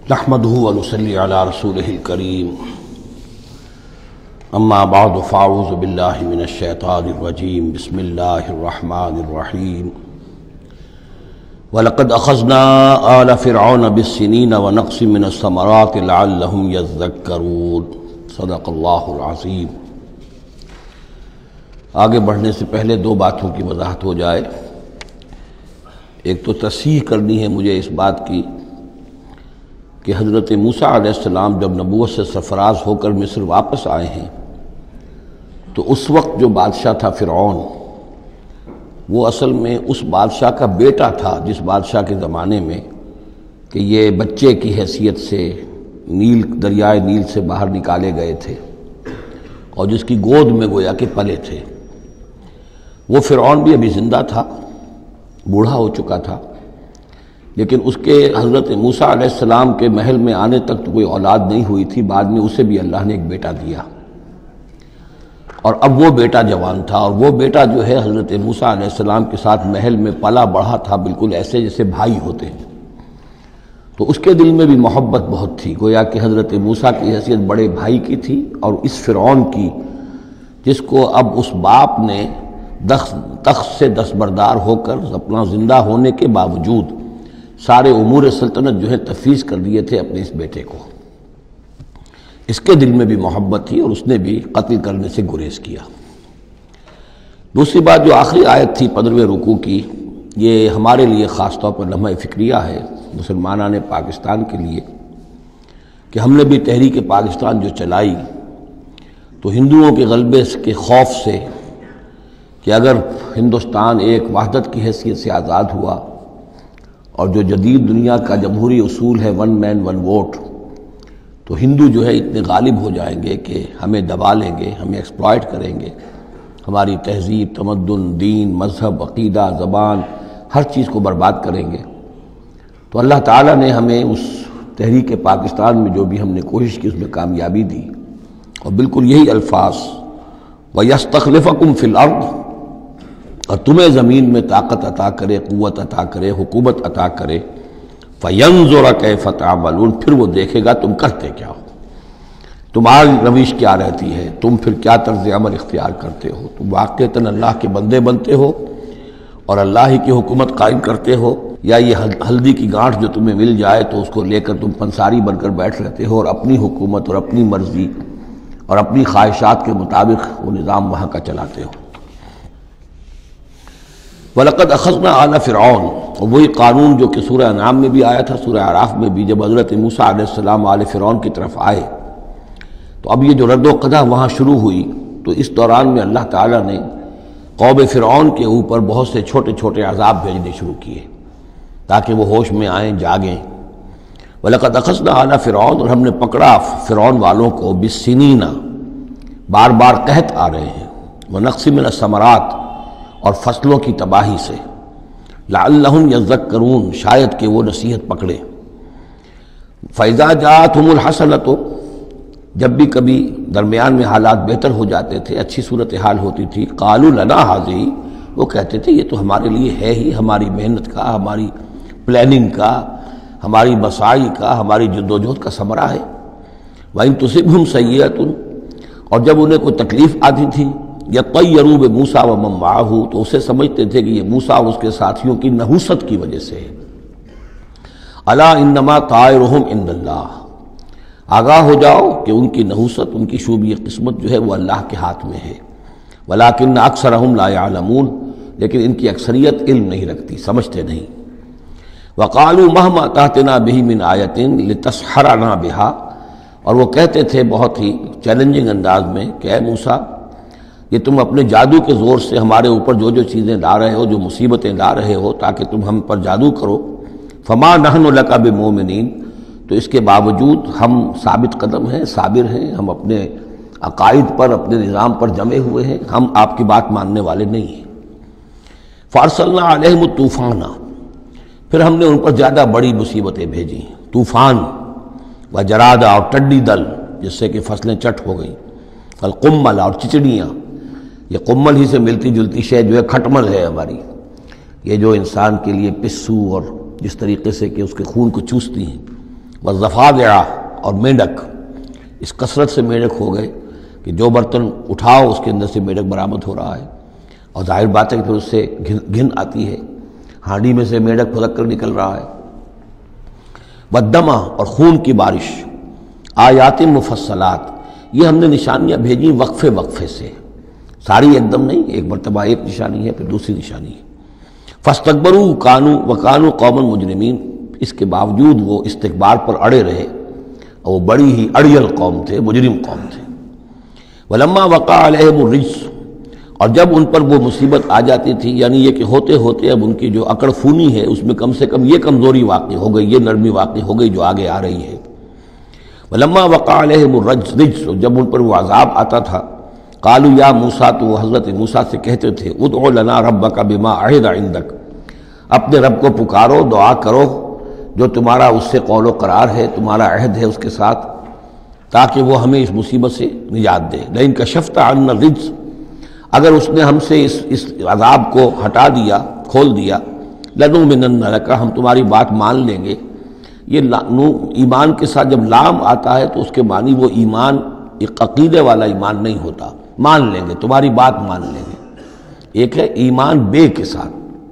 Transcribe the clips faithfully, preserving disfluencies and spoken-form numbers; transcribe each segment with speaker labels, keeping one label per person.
Speaker 1: نحمده ونصلي على رسوله الكريم اما بعد فاعوذ بالله من الشيطان الرجيم بسم الله الرحمن الرحيم ولقد اخذنا آل فرعون بالسنين ونقص من الثمرات لعلهم يذكرون صدق اللہ العظیم۔ آگے بڑھنے سے پہلے دو باتوں کی وضاحت ہو جائے۔ ایک تو تصحیح کرنی ہے مجھے اس بات کی کہ حضرت موسیٰ علیہ السلام جب نبوت سے سرفراز ہو کر مصر واپس آئے ہیں تو اس وقت جو بادشاہ تھا فرعون، وہ اصل میں اس بادشاہ کا بیٹا تھا جس بادشاہ کے زمانے میں کہ یہ بچے کی حیثیت سے نیل دریائے نیل سے باہر نکالے گئے تھے اور جس کی گود میں گویا کہ پلے تھے۔ وہ فرعون بھی ابھی زندہ تھا، بوڑھا ہو چکا تھا، لیکن اس کے حضرت موسیٰ علیہ السلام کے محل میں آنے تک تو کوئی اولاد نہیں ہوئی تھی۔ بعد میں اسے بھی اللہ نے ایک بیٹا دیا اور اب وہ بیٹا جوان تھا، اور وہ بیٹا جو ہے حضرت موسیٰ علیہ السلام کے ساتھ محل میں پلا بڑھا تھا، بالکل ایسے جیسے بھائی ہوتے ہیں۔ تو اس کے دل میں بھی محبت بہت تھی، گویا کہ حضرت موسیٰ کی حیثیت بڑے بھائی کی تھی، اور اس فرعون کی جس کو اب اس باپ نے تخت سے دستبردار ہو کر اپنا زندہ ہونے کے باوجود سارے امور سلطنت جو ہے تفویض کر دیے تھے اپنے اس بیٹے کو، اس کے دل میں بھی محبت تھی اور اس نے بھی قتل کرنے سے گریز کیا۔ دوسری بات جو آخری آیت تھی پندرہویں رکوع کی، یہ ہمارے لیے خاص طور پر لمحہ فکریہ ہے مسلمانان پاکستان کے لیے کہ ہم نے بھی تحریک پاکستان جو چلائی تو ہندوؤں کے غلبے کے خوف سے کہ اگر ہندوستان ایک وحدت کی حیثیت سے آزاد ہوا اور جو جدید دنیا کا جمہوری اصول ہے ون مین ون ووٹ، تو ہندو جو ہے اتنے غالب ہو جائیں گے کہ ہمیں دبا لیں گے، ہمیں ایکسپلائٹ کریں گے، ہماری تہذیب، تمدن، دین، مذہب، عقیدہ، زبان، ہر چیز کو برباد کریں گے۔ تو اللہ تعالیٰ نے ہمیں اس تحریک پاکستان میں جو بھی ہم نے کوشش کی اس میں کامیابی دی، اور بالکل یہی الفاظ وَيَسْتَخْلِفَكُمْ فِي الْأَرْضِ، اور تمہیں زمین میں طاقت عطا کرے، قوت عطا کرے، حکومت عطا کرے، فَيَنْظُرَ كَيْفَ تَعْمَلُونَ، پھر وہ دیکھے گا تم کرتے کیا ہو، تمہاری روش کیا رہتی ہے، تم پھر کیا طرز عمل اختیار کرتے ہو، تم واقعتاً اللہ کے بندے بنتے ہو اور اللہ ہی کی حکومت قائم کرتے ہو، یا یہ ہلدی کی گانٹھ جو تمہیں مل جائے تو اس کو لے کر تم پنساری بن کر بیٹھ رہتے ہو اور اپنی حکومت اور اپنی مرضی اور اپنی خواہشات کے مطابق وہ نظام وہاں کا چلاتے ہو۔ وَلَقَدْ أَخَذْنَا آلَ فِرْعَوْنَ، اور وہی قانون جو کہ سورہ انعام میں بھی آیا تھا، سورہ اعراف میں بھی، جب حضرت موسیٰ علیہ السلام آل فرعون کی طرف آئے تو اب یہ جو رد و قدح وہاں شروع ہوئی، تو اس دوران میں اللہ تعالیٰ نے قوم فرعون کے اوپر بہت سے چھوٹے چھوٹے عذاب بھیجنے شروع کیے تاکہ وہ ہوش میں آئیں، جاگیں۔ وَلَقَدْ أَخَذْنَا آلَ فِرْعَوْنَ، اور ہم نے پکڑا فرعون والوں کو بِالسِّنِينَ، بار بار قحط آ رہے ہیں، وَنَقْصٍ مِّنَ الثَّمَرَاتِ، اور فصلوں کی تباہی سے، لعلہم یذکرون، شاید کہ وہ نصیحت پکڑے۔ فَإِذَا جَاءَتْهُمُ الْحَسَنَةُ، جب بھی کبھی درمیان میں حالات بہتر ہو جاتے تھے، اچھی صورتحال ہوتی تھی، قَالُوا لَنَا هَٰذِهِ، وہ کہتے تھے یہ تو ہمارے لیے ہے ہی، ہماری محنت کا، ہماری پلاننگ کا، ہماری مساعی کا، ہماری جدوجہد کا ثمرہ ہے۔ وَإِن تُصِبْهُمْ سَيِّئَةٌ، اور جب انہیں کوئی تکلیف آتی تھی، یطیروا بموسیٰ ومن معہ، تو اسے سمجھتے تھے کہ یہ موسیٰ اور اس کے ساتھیوں کی نحوست کی وجہ سے ہے۔ الا انما طائرہم عند اللہ، آگاہ ہو جاؤ کہ ان کی نحوست، ان کی شوبی قسمت جو ہے وہ اللہ کے ہاتھ میں ہے۔ ولکن اکثرہم لا یعلمون، لیکن ان کی اکثریت علم نہیں رکھتی، سمجھتے نہیں۔ وقالوا مہما تأتنا بہ من آیۃ لتسحرنا بہا، اور وہ کہتے تھے بہت ہی چیلنجنگ انداز میں کہ اے موسیٰ، یہ تم اپنے جادو کے زور سے ہمارے اوپر جو جو چیزیں لا رہے ہو، جو مصیبتیں لا رہے ہو تاکہ تم ہم پر جادو کرو، فما نحن لک بمؤمنین، تو اس کے باوجود ہم ثابت قدم ہیں، صابر ہیں، ہم اپنے عقائد پر، اپنے نظام پر جمے ہوئے ہیں، ہم آپ کی بات ماننے والے نہیں ہیں۔ فارسلنا علیہم الطوفان، پھر ہم نے ان پر زیادہ بڑی مصیبتیں بھیجی، طوفان وجرادہ، اور ٹڈی دل جس سے کہ فصلیں چٹ ہو گئیں، القمل، اور چچڑیاں، یہ قمل ہی سے ملتی جلتی شے جو ہے کھٹمل ہے ہماری، یہ جو انسان کے لیے پسو اور جس طریقے سے کہ اس کے خون کو چوستی ہیں، والضفادع اور میڈک، اس کثرت سے میڈک ہو گئے کہ جو برتن اٹھاؤ اس کے اندر سے میڈک برآمد ہو رہا ہے، اور ظاہر بات ہے کہ پھر اس سے گھن آتی ہے، ہانڈی میں سے میڈک پھلک کر نکل رہا ہے۔ والدمع اور خون کی بارش، آیات مفصلات، یہ ہم نے نشانیاں بھیجی وقفے وقفے سے، ساری ایک دم نہیں، ایک مرتبہ ایک نشانی ہے پھر دوسری نشانی ہے۔ فاستکبروا کانوا وکانوا قوما مجرمین، اس کے باوجود وہ استکبار پر اڑے رہے اور وہ بڑی ہی اڑیل قوم تھے، مجرم قوم تھے۔ ولما وقع علیہم الرجس، اور جب ان پر وہ مصیبت آ جاتی تھی، یعنی یہ کہ ہوتے ہوتے اب ان کی جو اکڑ فونی ہے اس میں کم سے کم یہ کمزوری واقع ہو گئی، یہ نرمی واقع ہو گئی جو آگے آ رہی ہے۔ ولما وقع علیہم الرجس، جب ان پر وہ عذاب آتا تھا، قالوا یا موسیٰ، تو وہ حضرت موسیٰ سے کہتے تھے، ادع لنا ربک بما عہد عندک، اپنے رب کو پکارو، دعا کرو جو تمہارا اس سے قول و قرار ہے، تمہارا عہد ہے اس کے ساتھ، تاکہ وہ ہمیں اس مصیبت سے نجات دے۔ لئن کشفت عنا الرجس، اگر اس نے ہم سے اس اس عذاب کو ہٹا دیا، کھول دیا، لنؤمنن لک، ہم تمہاری بات مان لیں گے۔ یہ ایمان کے ساتھ جب لام آتا ہے تو اس کے معنی وہ ایمان ایک عقیدے والا ایمان نہیں ہوتا، مان لیں گے، تمہاری بات مان لیں گے۔ ایک ہے ایمان بے کے ساتھ،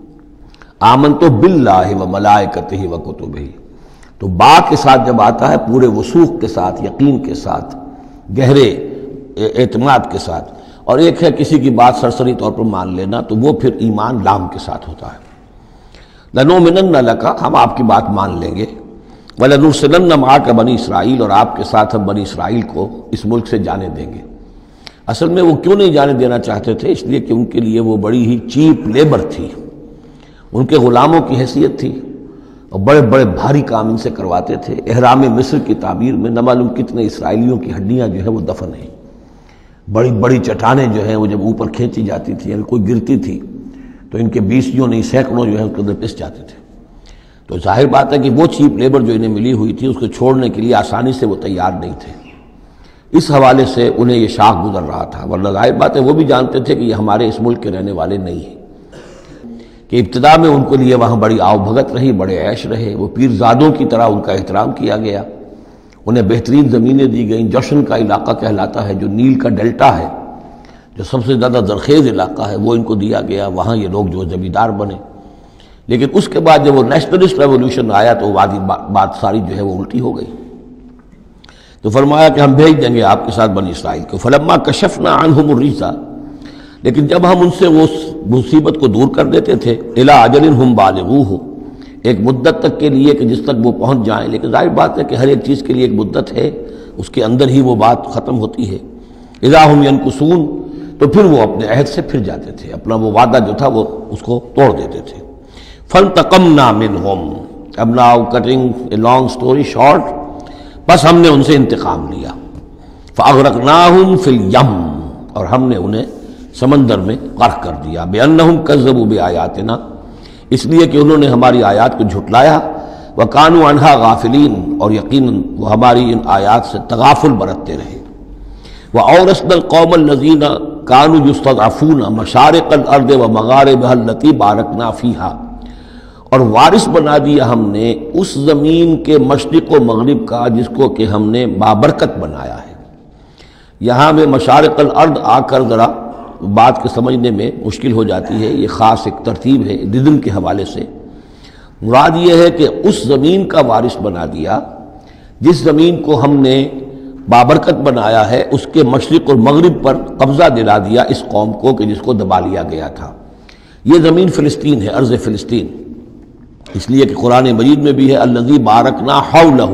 Speaker 1: آمنت باللہ و ملائکتہ و کتبہ، تو با کے ساتھ جب آتا ہے پورے وثوق کے ساتھ، یقین کے ساتھ، گہرے اعتماد کے ساتھ، اور ایک ہے کسی کی بات سرسری طور پر مان لینا، تو وہ پھر ایمان لام کے ساتھ ہوتا ہے۔ لنؤمنن لک، ہم آپ کی بات مان لیں گے، وَلَنُرْسِلَنَّ مَعَكَ بنی اسرائیل، اور آپ کے ساتھ ہم بنی اسرائیل کو اس ملک سے جانے دیں گے۔ اصل میں وہ کیوں نہیں جانے دینا چاہتے تھے؟ اس لیے کہ ان کے لیے وہ بڑی ہی چیپ لیبر تھی، ان کے غلاموں کی حیثیت تھی، اور بڑے بڑے بھاری کام ان سے کرواتے تھے۔ احرام مصر کی تعمیر میں نہ معلوم کتنے اسرائیلیوں کی ہڈیاں جو ہے وہ دفن ہیں، بڑی بڑی چٹانیں جو ہیں وہ جب اوپر کھینچی جاتی تھی، یعنی کوئی گرتی تھی تو ان کے بیسیوں نہیں سینکڑوں جو ہے اس کے اندر پس جاتے تھے۔ تو ظاہر بات ہے کہ وہ چیپ لیبر جو انہیں ملی ہوئی تھی اس کو چھوڑنے کے لیے آسانی سے وہ تیار نہیں تھے، اس حوالے سے انہیں یہ شاخ گزر رہا تھا۔ ورنہ ظاہر بات ہے وہ بھی جانتے تھے کہ یہ ہمارے اس ملک کے رہنے والے نہیں ہیں، کہ ابتدا میں ان کے لیے وہاں بڑی آؤ بھگت رہی، بڑے عیش رہے، وہ پیرزادوں کی طرح ان کا احترام کیا گیا، انہیں بہترین زمینیں دی گئیں۔ جوشن کا علاقہ کہلاتا ہے جو نیل کا ڈیلٹا ہے، جو سب سے زیادہ زرخیز علاقہ ہے، وہ ان کو دیا گیا، وہاں یہ لوگ جو زمیندار بنے۔ لیکن اس کے بعد جب وہ نیشنلسٹ ریولوشن آیا تو بات ساری جو ہے وہ الٹی ہو گئی، تو فرمایا کہ ہم بھیج دیں گے آپ کے ساتھ بنی اسرائیل کو۔ فلما کشفنا عنہم الرجس، لیکن جب ہم ان سے وہ مصیبت کو دور کر دیتے تھے، الی اجل ہم بالغوہ، ایک مدت تک کے لیے کہ جس تک وہ پہنچ جائیں، لیکن ظاہر بات ہے کہ ہر ایک چیز کے لیے ایک مدت ہے، اس کے اندر ہی وہ بات ختم ہوتی ہے۔ اذا ہم ینکثون، تو پھر وہ اپنے عہد سے پھر جاتے تھے، اپنا وہ وعدہ جو تھا وہ اس کو توڑ دیتے تھے۔ فانتقمنا منہم، اب now cutting a long story short, بس ہم نے ان سے انتقام لیا۔ فاغرقناہم فی الیم، اور ہم نے انہیں سمندر میں غرق کر دیا۔ بأنہم کذبوا بآیاتنا، اس لیے کہ انہوں نے ہماری آیات کو جھٹلایا، وکانوا عنہا غافلین، اور یقیناً وہ ہماری ان آیات سے تغافل برتتے رہے۔ وَأَوْرَثْنَا الْقَوْمَ الَّذِينَ كَانُوا يُسْتَضْعَفُونَ مَشَارِقَ الْأَرْضِ وَمَغَارِبَهَا الَّتِي بَارَكْنَا فِيهَا، اور وارث بنا دیا ہم نے اس زمین کے مشرق و مغرب کا جس کو کہ ہم نے بابرکت بنایا ہے۔ یہاں میں مشارق الارض آ کر ذرا بات کے سمجھنے میں مشکل ہو جاتی ہے، یہ خاص ایک ترتیب ہے ردم کے حوالے سے۔ مراد یہ ہے کہ اس زمین کا وارث بنا دیا جس زمین کو ہم نے بابرکت بنایا ہے، اس کے مشرق اور مغرب پر قبضہ دلا دیا اس قوم کو کہ جس کو دبا لیا گیا تھا۔ یہ زمین فلسطین ہے، ارض فلسطین، اس لیے کہ قرآن مجید میں بھی ہے الذی بارکنا حولہ،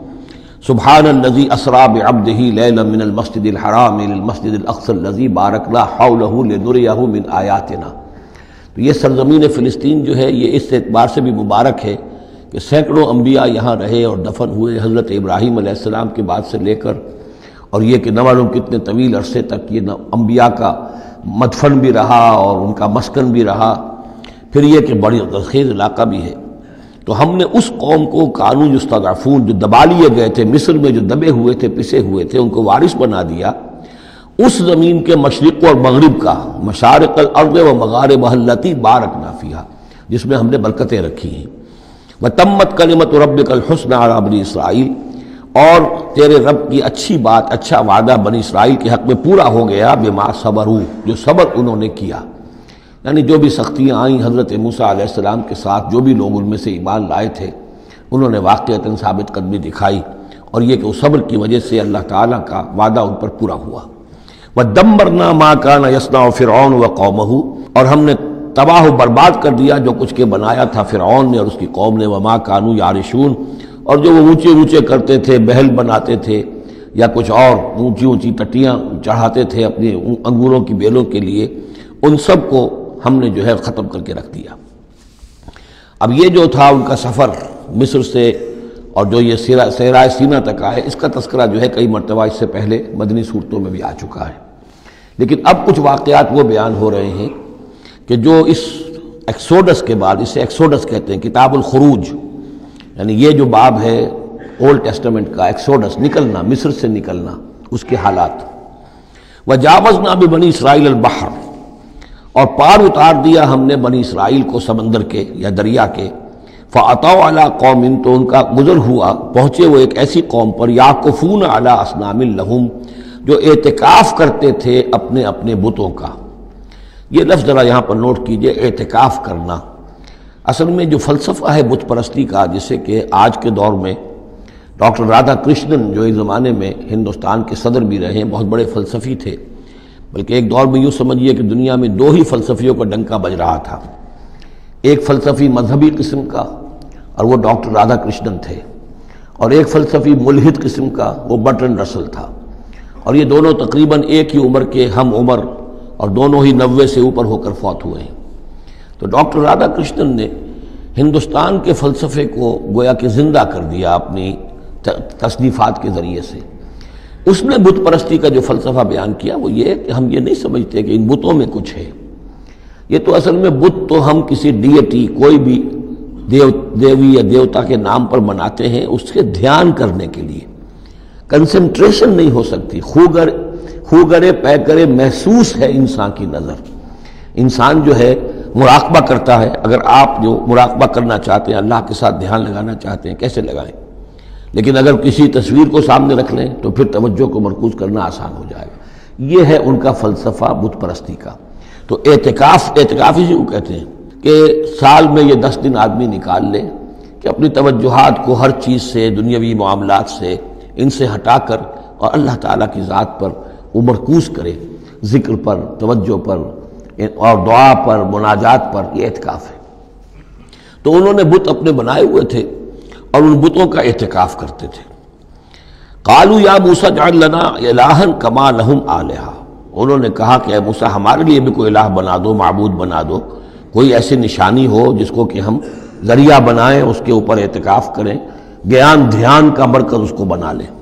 Speaker 1: سبحان الذی اسری بعبدہ لیلا من المسجد الحرام الی المسجد الاقصی الذی بارکنا حولہ لنریہ من آیاتنا۔ تو یہ سرزمین فلسطین جو ہے یہ اس اعتبار سے بھی مبارک ہے کہ سینکڑوں انبیاء یہاں رہے اور دفن ہوئے، حضرت ابراہیم علیہ السلام کے بعد سے لے کر، اور یہ کہ نہ معلوم کتنے طویل عرصے تک یہ انبیاء کا مدفن بھی رہا اور ان کا مسکن بھی رہا۔ پھر یہ کہ بڑی زرخیز علاقہ بھی ہے۔ تو ہم نے اس قوم کو کانوا یستضعفون، جو دبا لیے گئے تھے، مصر میں جو دبے ہوئے تھے، پسے ہوئے تھے، ان کو وارث بنا دیا اس زمین کے مشرق اور مغرب کا، مشارق الارض و مغاربها التی بارکنا فیہا، جس میں ہم نے برکتیں رکھی ہیں۔ وَتَمَّتْ كَلِمَةُ رَبِّكَ الْحُسْنَى عَلَىٰ بَنِي اسرائیل، اور تیرے رب کی اچھی بات، اچھا وعدہ بنی اسرائیل کے حق میں پورا ہو گیا، بما صبروا، جو صبر انہوں نے کیا، یعنی جو بھی سختیاں آئیں حضرت موسیٰ علیہ السلام کے ساتھ، جو بھی لوگ ان میں سے ایمان لائے تھے انہوں نے واقعتاً ثابت قدمی دکھائی، اور یہ کہ اس صبر کی وجہ سے اللہ تعالیٰ کا وعدہ ان پر پورا ہوا۔ وَدَمَّرْنَا مَا كَانَ يَصْنَعُ فِرْعَوْنُ وَقَوْمُهُ، اور ہم نے تباہ و برباد کر دیا جو کچھ کے بنایا تھا فرعون نے اور اس کی قوم نے، وَمَا كَانُوا يَعْرِشُونَ، اور جو وہ اونچے اونچے کرتے تھے، محل بناتے تھے یا کچھ اور اونچی اونچی ٹٹیاں چڑھاتے تھے اپنے انگوروں کی بیلوں کے لیے، ان سب کو ہم نے جو ہے ختم کر کے رکھ دیا۔ اب یہ جو تھا ان کا سفر مصر سے اور جو یہ صحرائے سینا تک آئے، اس کا تذکرہ جو ہے کئی مرتبہ اس سے پہلے مدنی صورتوں میں بھی آ چکا ہے، لیکن اب کچھ واقعات وہ بیان ہو رہے ہیں کہ جو اس ایکسوڈس کے بعد، اسے ایکسوڈس کہتے ہیں، کتاب الخروج، یعنی یہ جو باب ہے اولڈ ٹیسٹمنٹ کا، ایکسوڈس، نکلنا، مصر سے نکلنا، اس کے حالات۔ وَجَاوَزْنَا بِبَنِي إِسْرَائِيلَ الْبَحْرَ، اور پار اتار دیا ہم نے بنی اسرائیل کو سمندر کے یا دریا کے، فَأَتَوْا عَلَىٰ قَوْمٍ، تو ان کا گزر ہوا، پہنچے وہ ایک ایسی قوم پر، يَعْكُفُونَ عَلَىٰ أَصْنَامٍ لَهُمْ، جو اعتکاف کرتے تھے اپنے اپنے بتوں کا۔ یہ لفظ ذرا یہاں پر نوٹ کیجئے، اعتکاف کرنا۔ اصل میں جو فلسفہ ہے بت پرستی کا، جسے کہ آج کے دور میں ڈاکٹر رادھا کرشنن، جو ایک زمانے میں ہندوستان کے صدر بھی رہے ہیں، بہت بڑے فلسفی تھے، بلکہ ایک دور میں یوں سمجھیے کہ دنیا میں دو ہی فلسفیوں کا ڈنکا بج رہا تھا، ایک فلسفی مذہبی قسم کا اور وہ ڈاکٹر رادھا کرشنن تھے، اور ایک فلسفی ملحد قسم کا وہ برٹرن رسل تھا، اور یہ دونوں تقریباً ایک ہی عمر کے ہم عمر، اور دونوں ہی نوے سے اوپر ہو کر فوت ہوئے ہیں۔ تو ڈاکٹر رادھا کرشنن نے ہندوستان کے فلسفے کو گویا کہ زندہ کر دیا اپنی تصنیفات کے ذریعے سے۔ اس نے بت پرستی کا جو فلسفہ بیان کیا وہ یہ کہ ہم یہ نہیں سمجھتے کہ ان بتوں میں کچھ ہے، یہ تو اصل میں بت تو ہم کسی ڈیٹی، کوئی بھی دیو دیوی یا دیوتا کے نام پر بناتے ہیں اس کے دھیان کرنے کے لیے، کنسنٹریشن نہیں ہو سکتی، خوگر خوگرے پے کرے محسوس ہے انسان کی نظر، انسان جو ہے مراقبہ کرتا ہے۔ اگر آپ جو مراقبہ کرنا چاہتے ہیں، اللہ کے ساتھ دھیان لگانا چاہتے ہیں، کیسے لگائیں؟ لیکن اگر کسی تصویر کو سامنے رکھ لیں تو پھر توجہ کو مرکوز کرنا آسان ہو جائے گا۔ یہ ہے ان کا فلسفہ بت پرستی کا۔ تو اعتکاف، اعتکاف اسی کو کہتے ہیں کہ سال میں یہ دس دن آدمی نکال لے کہ اپنی توجہات کو ہر چیز سے، دنیاوی معاملات سے، ان سے ہٹا کر اور اللہ تعالیٰ کی ذات پر وہ مرکوز کرے، ذکر پر، توجہ پر اور دعا پر، مناجات پر، یہ اعتکاف ہے۔ تو انہوں نے بت اپنے بنائے ہوئے تھے اور ان بتوں کا اعتکاف کرتے تھے۔ قالوا یا موسیٰ اجعل لنا الہا کما لہم آلہہ، انہوں نے کہا کہ اے موسیٰ ہمارے لیے بھی کوئی الہ بنا دو، معبود بنا دو، کوئی ایسی نشانی ہو جس کو کہ ہم ذریعہ بنائیں، اس کے اوپر اعتکاف کریں، گیان دھیان کا مرکز اس کو بنا لیں۔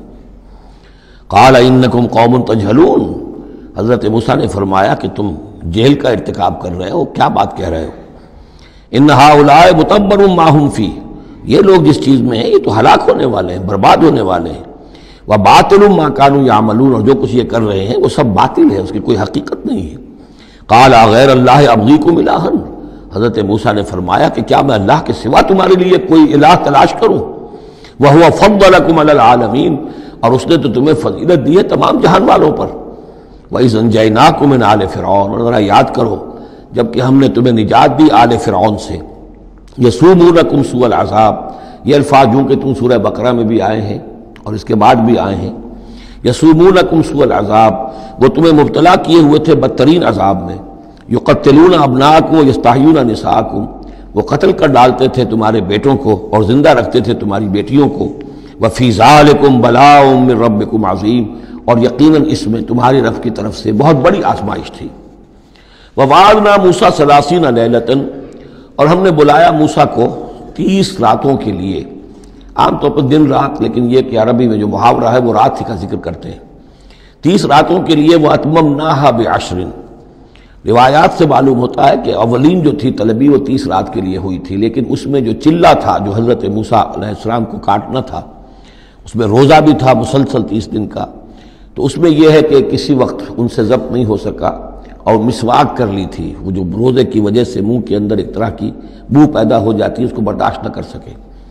Speaker 1: قال انکم قوم تجہلون، حضرت موسیٰ نے فرمایا کہ تم جہل کا ارتکاب کر رہے ہو، کیا بات کہہ رہے ہو؟ ان ہؤلاء متبر ما هم فیہ، یہ لوگ جس چیز میں ہیں یہ تو ہلاک ہونے والے ہیں، برباد ہونے والے ہیں۔ وباطل ما كانوا يعملون، اور جو کچھ یہ کر رہے ہیں وہ سب باطل ہے، اس کی کوئی حقیقت نہیں ہے۔ قال غیر اللہ ابغیکم الہا، حضرت موسیٰ نے فرمایا کہ کیا میں اللہ کے سوا تمہارے لیے کوئی الہ تلاش کروں؟ وہو فضلکم علی العالمین، اور اس نے تو تمہیں فضیلت دی ہے تمام جہان والوں پر۔ وَإِذْ أَنْجَيْنَاكُمْ مِنْ آلِ فِرْعَوْنَ، اور ذرا یاد کرو جب کہ ہم نے تمہیں نجات دی آل فرعون سے۔ یسومونکم سوء العذاب، یہ الفاظ جو کہ تم سورہ بقرہ میں بھی آئے ہیں اور اس کے بعد بھی آئے ہیں۔ یسومونکم سوء العذاب، وہ تمہیں مبتلا کیے ہوئے تھے بدترین عذاب میں۔ یقتلون ابناءکم ویستحیون نساءکم، وہ قتل کر ڈالتے تھے تمہارے بیٹوں کو اور زندہ رکھتے تھے تمہاری بیٹیوں کو۔ وفی ذالکم بلاء من ربکم عظیم، اور یقیناً اس میں تمہاری رب کی طرف سے بہت بڑی آزمائش تھی۔ ووعدنا موسیٰ ثلاثین لیلۃ، اور ہم نے بلایا موسیٰ کو تیس راتوں کے لیے، عام طور پر دن رات، لیکن یہ کہ عربی میں جو محاورہ ہے وہ رات ہی کا ذکر کرتے ہیں۔ تیس راتوں کے لیے واتممناھا بعشر، روایات سے معلوم ہوتا ہے کہ اولین جو تھی طلبی وہ تیس رات کے لیے ہوئی تھی، لیکن اس میں جو چلہ تھا جو حضرت موسیٰ علیہ السلام کو کاٹنا تھا، اس میں روزہ بھی تھا مسلسل تیس دن کا، تو اس میں یہ ہے کہ کسی وقت ان سے ضبط نہیں ہو سکا اور مسواک کر لی تھی، وہ جو روزے کی وجہ سے منہ کے اندر ایک طرح کی بو پیدا ہو جاتی ہے، اس کو برداشت نہ کر سکے،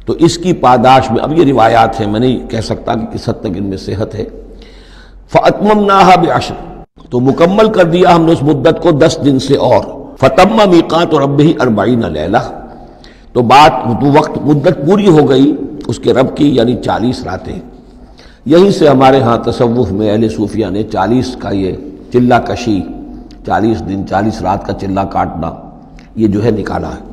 Speaker 1: تو اس کی پاداش میں، اب یہ روایات ہیں، میں نہیں کہہ سکتا کہ کس حد تک ان میں صحت ہے، فَأَتْمَمْنَاهَا بِعَشْرٍ، تو مکمل کر دیا ہم نے اس مدت کو دس دن سے، اور فَتَمَّ مِيقَاتُ رَبِّهِ أَرْبَعِينَ لَيْلَةً، تو بات تو وقت مدت پوری ہو گئی اس کے رب کی، یعنی چالیس راتیں۔ یہیں سے ہمارے ہاں تصوف میں اہل صوفیہ نے چالیس کا یہ چلہ کشی، چالیس دن چالیس رات کا چلہ کاٹنا، یہ جو ہے نکالا ہے۔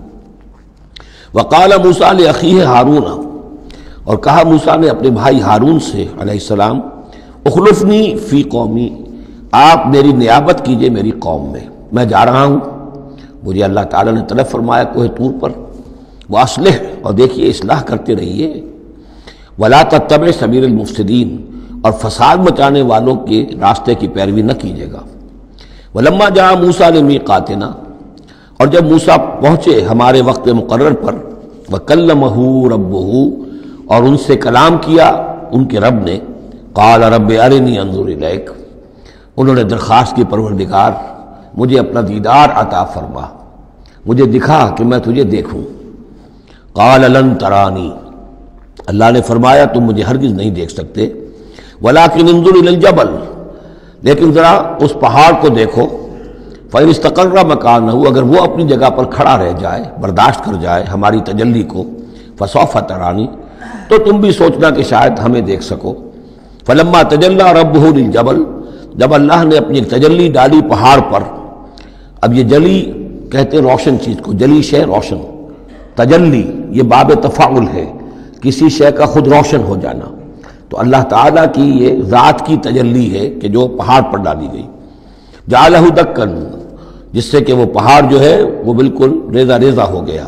Speaker 1: وقال موسیٰ لأخیہ ہارون، اور کہا موسیٰ نے اپنے بھائی ہارون سے علیہ السلام، اخلفنی فی قومی، آپ میری نیابت کیجئے میری قوم میں، میں جا رہا ہوں، مجھے اللہ تعالیٰ نے طلب فرمایا کوہ طور پر، واصلح، اور دیکھیے اصلاح کرتے رہیے، ولا تتبع سبیل المفسدین، اور فساد مچانے والوں کے راستے کی پیروی نہ کیجیے گا۔ ولما جاء موسیٰ لمیقاتنا، اور جب موسیٰ پہنچے ہمارے وقت مقرر پر، وکلمہ ربہ، اور ان سے کلام کیا ان کے رب نے، قال رب ارنی انظر الیک، انہوں نے درخواست کی پروردگار مجھے اپنا دیدار عطا فرما، مجھے دکھا کہ میں تجھے دیکھوں۔ قال لن ترانی، اللہ نے فرمایا تم مجھے ہرگز نہیں دیکھ سکتے، ولکن انظر الی الجبل، لیکن ذرا اس پہاڑ کو دیکھو، فإن استقر مکانہ، اگر وہ اپنی جگہ پر کھڑا رہ جائے، برداشت کر جائے ہماری تجلی کو، فسوف ترانی، تو تم بھی سوچنا کہ شاید ہمیں دیکھ سکو۔ فلما تجلی ربہ للجبل، جب اللہ نے اپنی تجلی ڈالی پہاڑ پر، اب یہ جلی کہتے ہیں روشن چیز کو، جلی شے روشن، تجلی یہ باب تفاعل ہے، کسی شے کا خود روشن ہو جانا، تو اللہ تعالیٰ کی یہ ذات کی تجلی ہے کہ جو پہاڑ پر ڈالی گئی، جعلہ دکن، جس سے کہ وہ پہاڑ جو ہے وہ بالکل ریزہ ریزہ ہو گیا،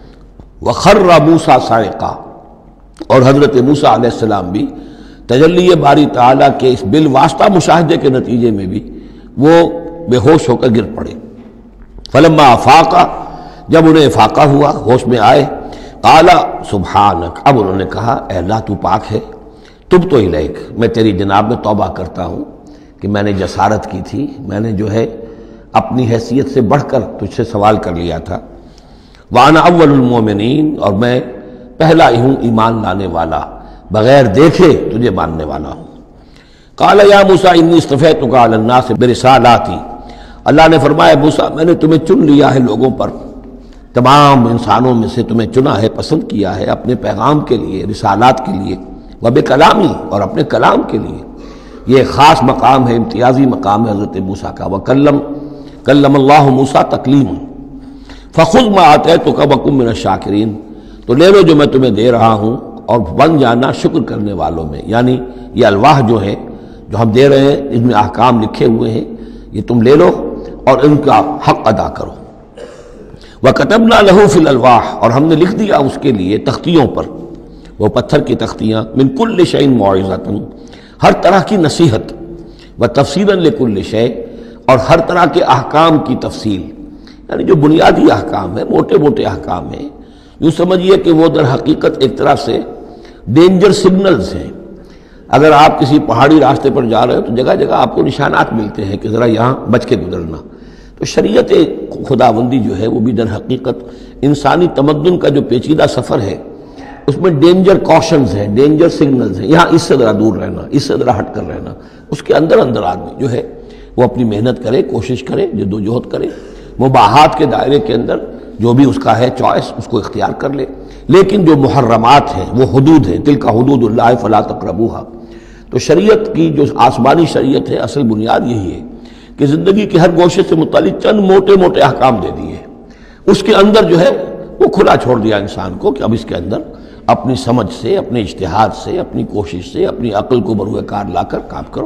Speaker 1: وخر موسیٰ صاعقا، اور حضرت موسیٰ علیہ السلام بھی تجلی باری تعالیٰ کے اس بالواسطہ مشاہدے کے نتیجے میں بھی وہ بے ہوش ہو کر گر پڑے۔ فلما افاقا، جب انہیں افاقہ ہوا، ہوش میں آئے، قال سبحانک، اب انہوں نے کہا اے اللہ تو پاک ہے، تبت الیک، میں تیری جناب میں توبہ کرتا ہوں کہ میں نے جسارت کی تھی، میں نے جو ہے اپنی حیثیت سے بڑھ کر تجھ سے سوال کر لیا تھا، وانا اول المومنین، اور میں پہلا ہی ہوں ایمان لانے والا، بغیر دیکھے تجھے ماننے والا ہوں۔ قال یا موسیٰ انی اصطفیتک علی الناس برسالاتی، اللہ نے فرمایا موسیٰ میں نے تمہیں چن لیا ہے لوگوں پر، تمام انسانوں میں سے تمہیں چنا ہے، پسند کیا ہے اپنے پیغام کے لیے، رسالات کے لیے، وبکلامی، اور اپنے کلام کے لیے، یہ ایک خاص مقام ہے، امتیازی مقام ہے حضرت موسیٰ کا، وکلم کلم اللہ موسیٰ تکلیما، فخذ ما آتیتک وکن من الشاکرین، تو لے لو جو میں تمہیں دے رہا ہوں اور بن جانا شکر کرنے والوں میں، یعنی یہ الواح جو ہیں جو ہم دے رہے ہیں ان میں احکام لکھے ہوئے ہیں، یہ تم لے لو اور ان کا حق ادا کرو۔ وَكَتَبْنَا لَهُ فِي الْأَلْوَاحِ، اور ہم نے لکھ دیا اس کے لیے تختیوں پر، وہ پتھر کی تختیاں، مِن كُلِّ شَيْءٍ مَوْعِظَةً، ہر طرح کی نصیحت، وَتَفْصِيلًا لِكُلِّ شَيْءٍ، اور ہر طرح کے احکام کی تفصیل، یعنی جو بنیادی احکام ہیں، موٹے موٹے احکام ہیں، یوں سمجھیے کہ وہ در حقیقت ایک طرح سے ڈینجر سگنلز ہیں۔ اگر آپ کسی پہاڑی راستے پر جا رہے ہو تو جگہ جگہ آپ کو نشانات ملتے ہیں کہ ذرا یہاں بچ کے گزرنا، تو شریعت خداوندی جو ہے وہ بھی در حقیقت انسانی تمدن کا جو پیچیدہ سفر ہے اس میں ڈینجر کوشنز ہیں، ڈینجر سگنلز ہیں، یہاں اس سے ذرا دور رہنا، اس سے ذرا ہٹ کر رہنا، اس کے اندر اندر آدمی جو ہے وہ اپنی محنت کرے، کوشش کرے، جدوجہد کرے، مباحات کے دائرے کے اندر جو بھی اس کا ہے چوائس اس کو اختیار کر لے، لیکن جو محرمات ہیں وہ حدود ہیں، تلک حدود اللہ فلا تقربوها، تو شریعت کی جو آسمانی شریعت ہے اصل بنیاد یہی ہے کہ زندگی کے ہر گوشے سے متعلق چند موٹے موٹے احکام دے دیے، اس کے اندر جو ہے وہ کھلا چھوڑ دیا انسان کو کہ اب اس کے اندر اپنی سمجھ سے، اپنے اجتہاد سے، اپنی کوشش سے، اپنی عقل کو بروئے کار لا کر کام کرو۔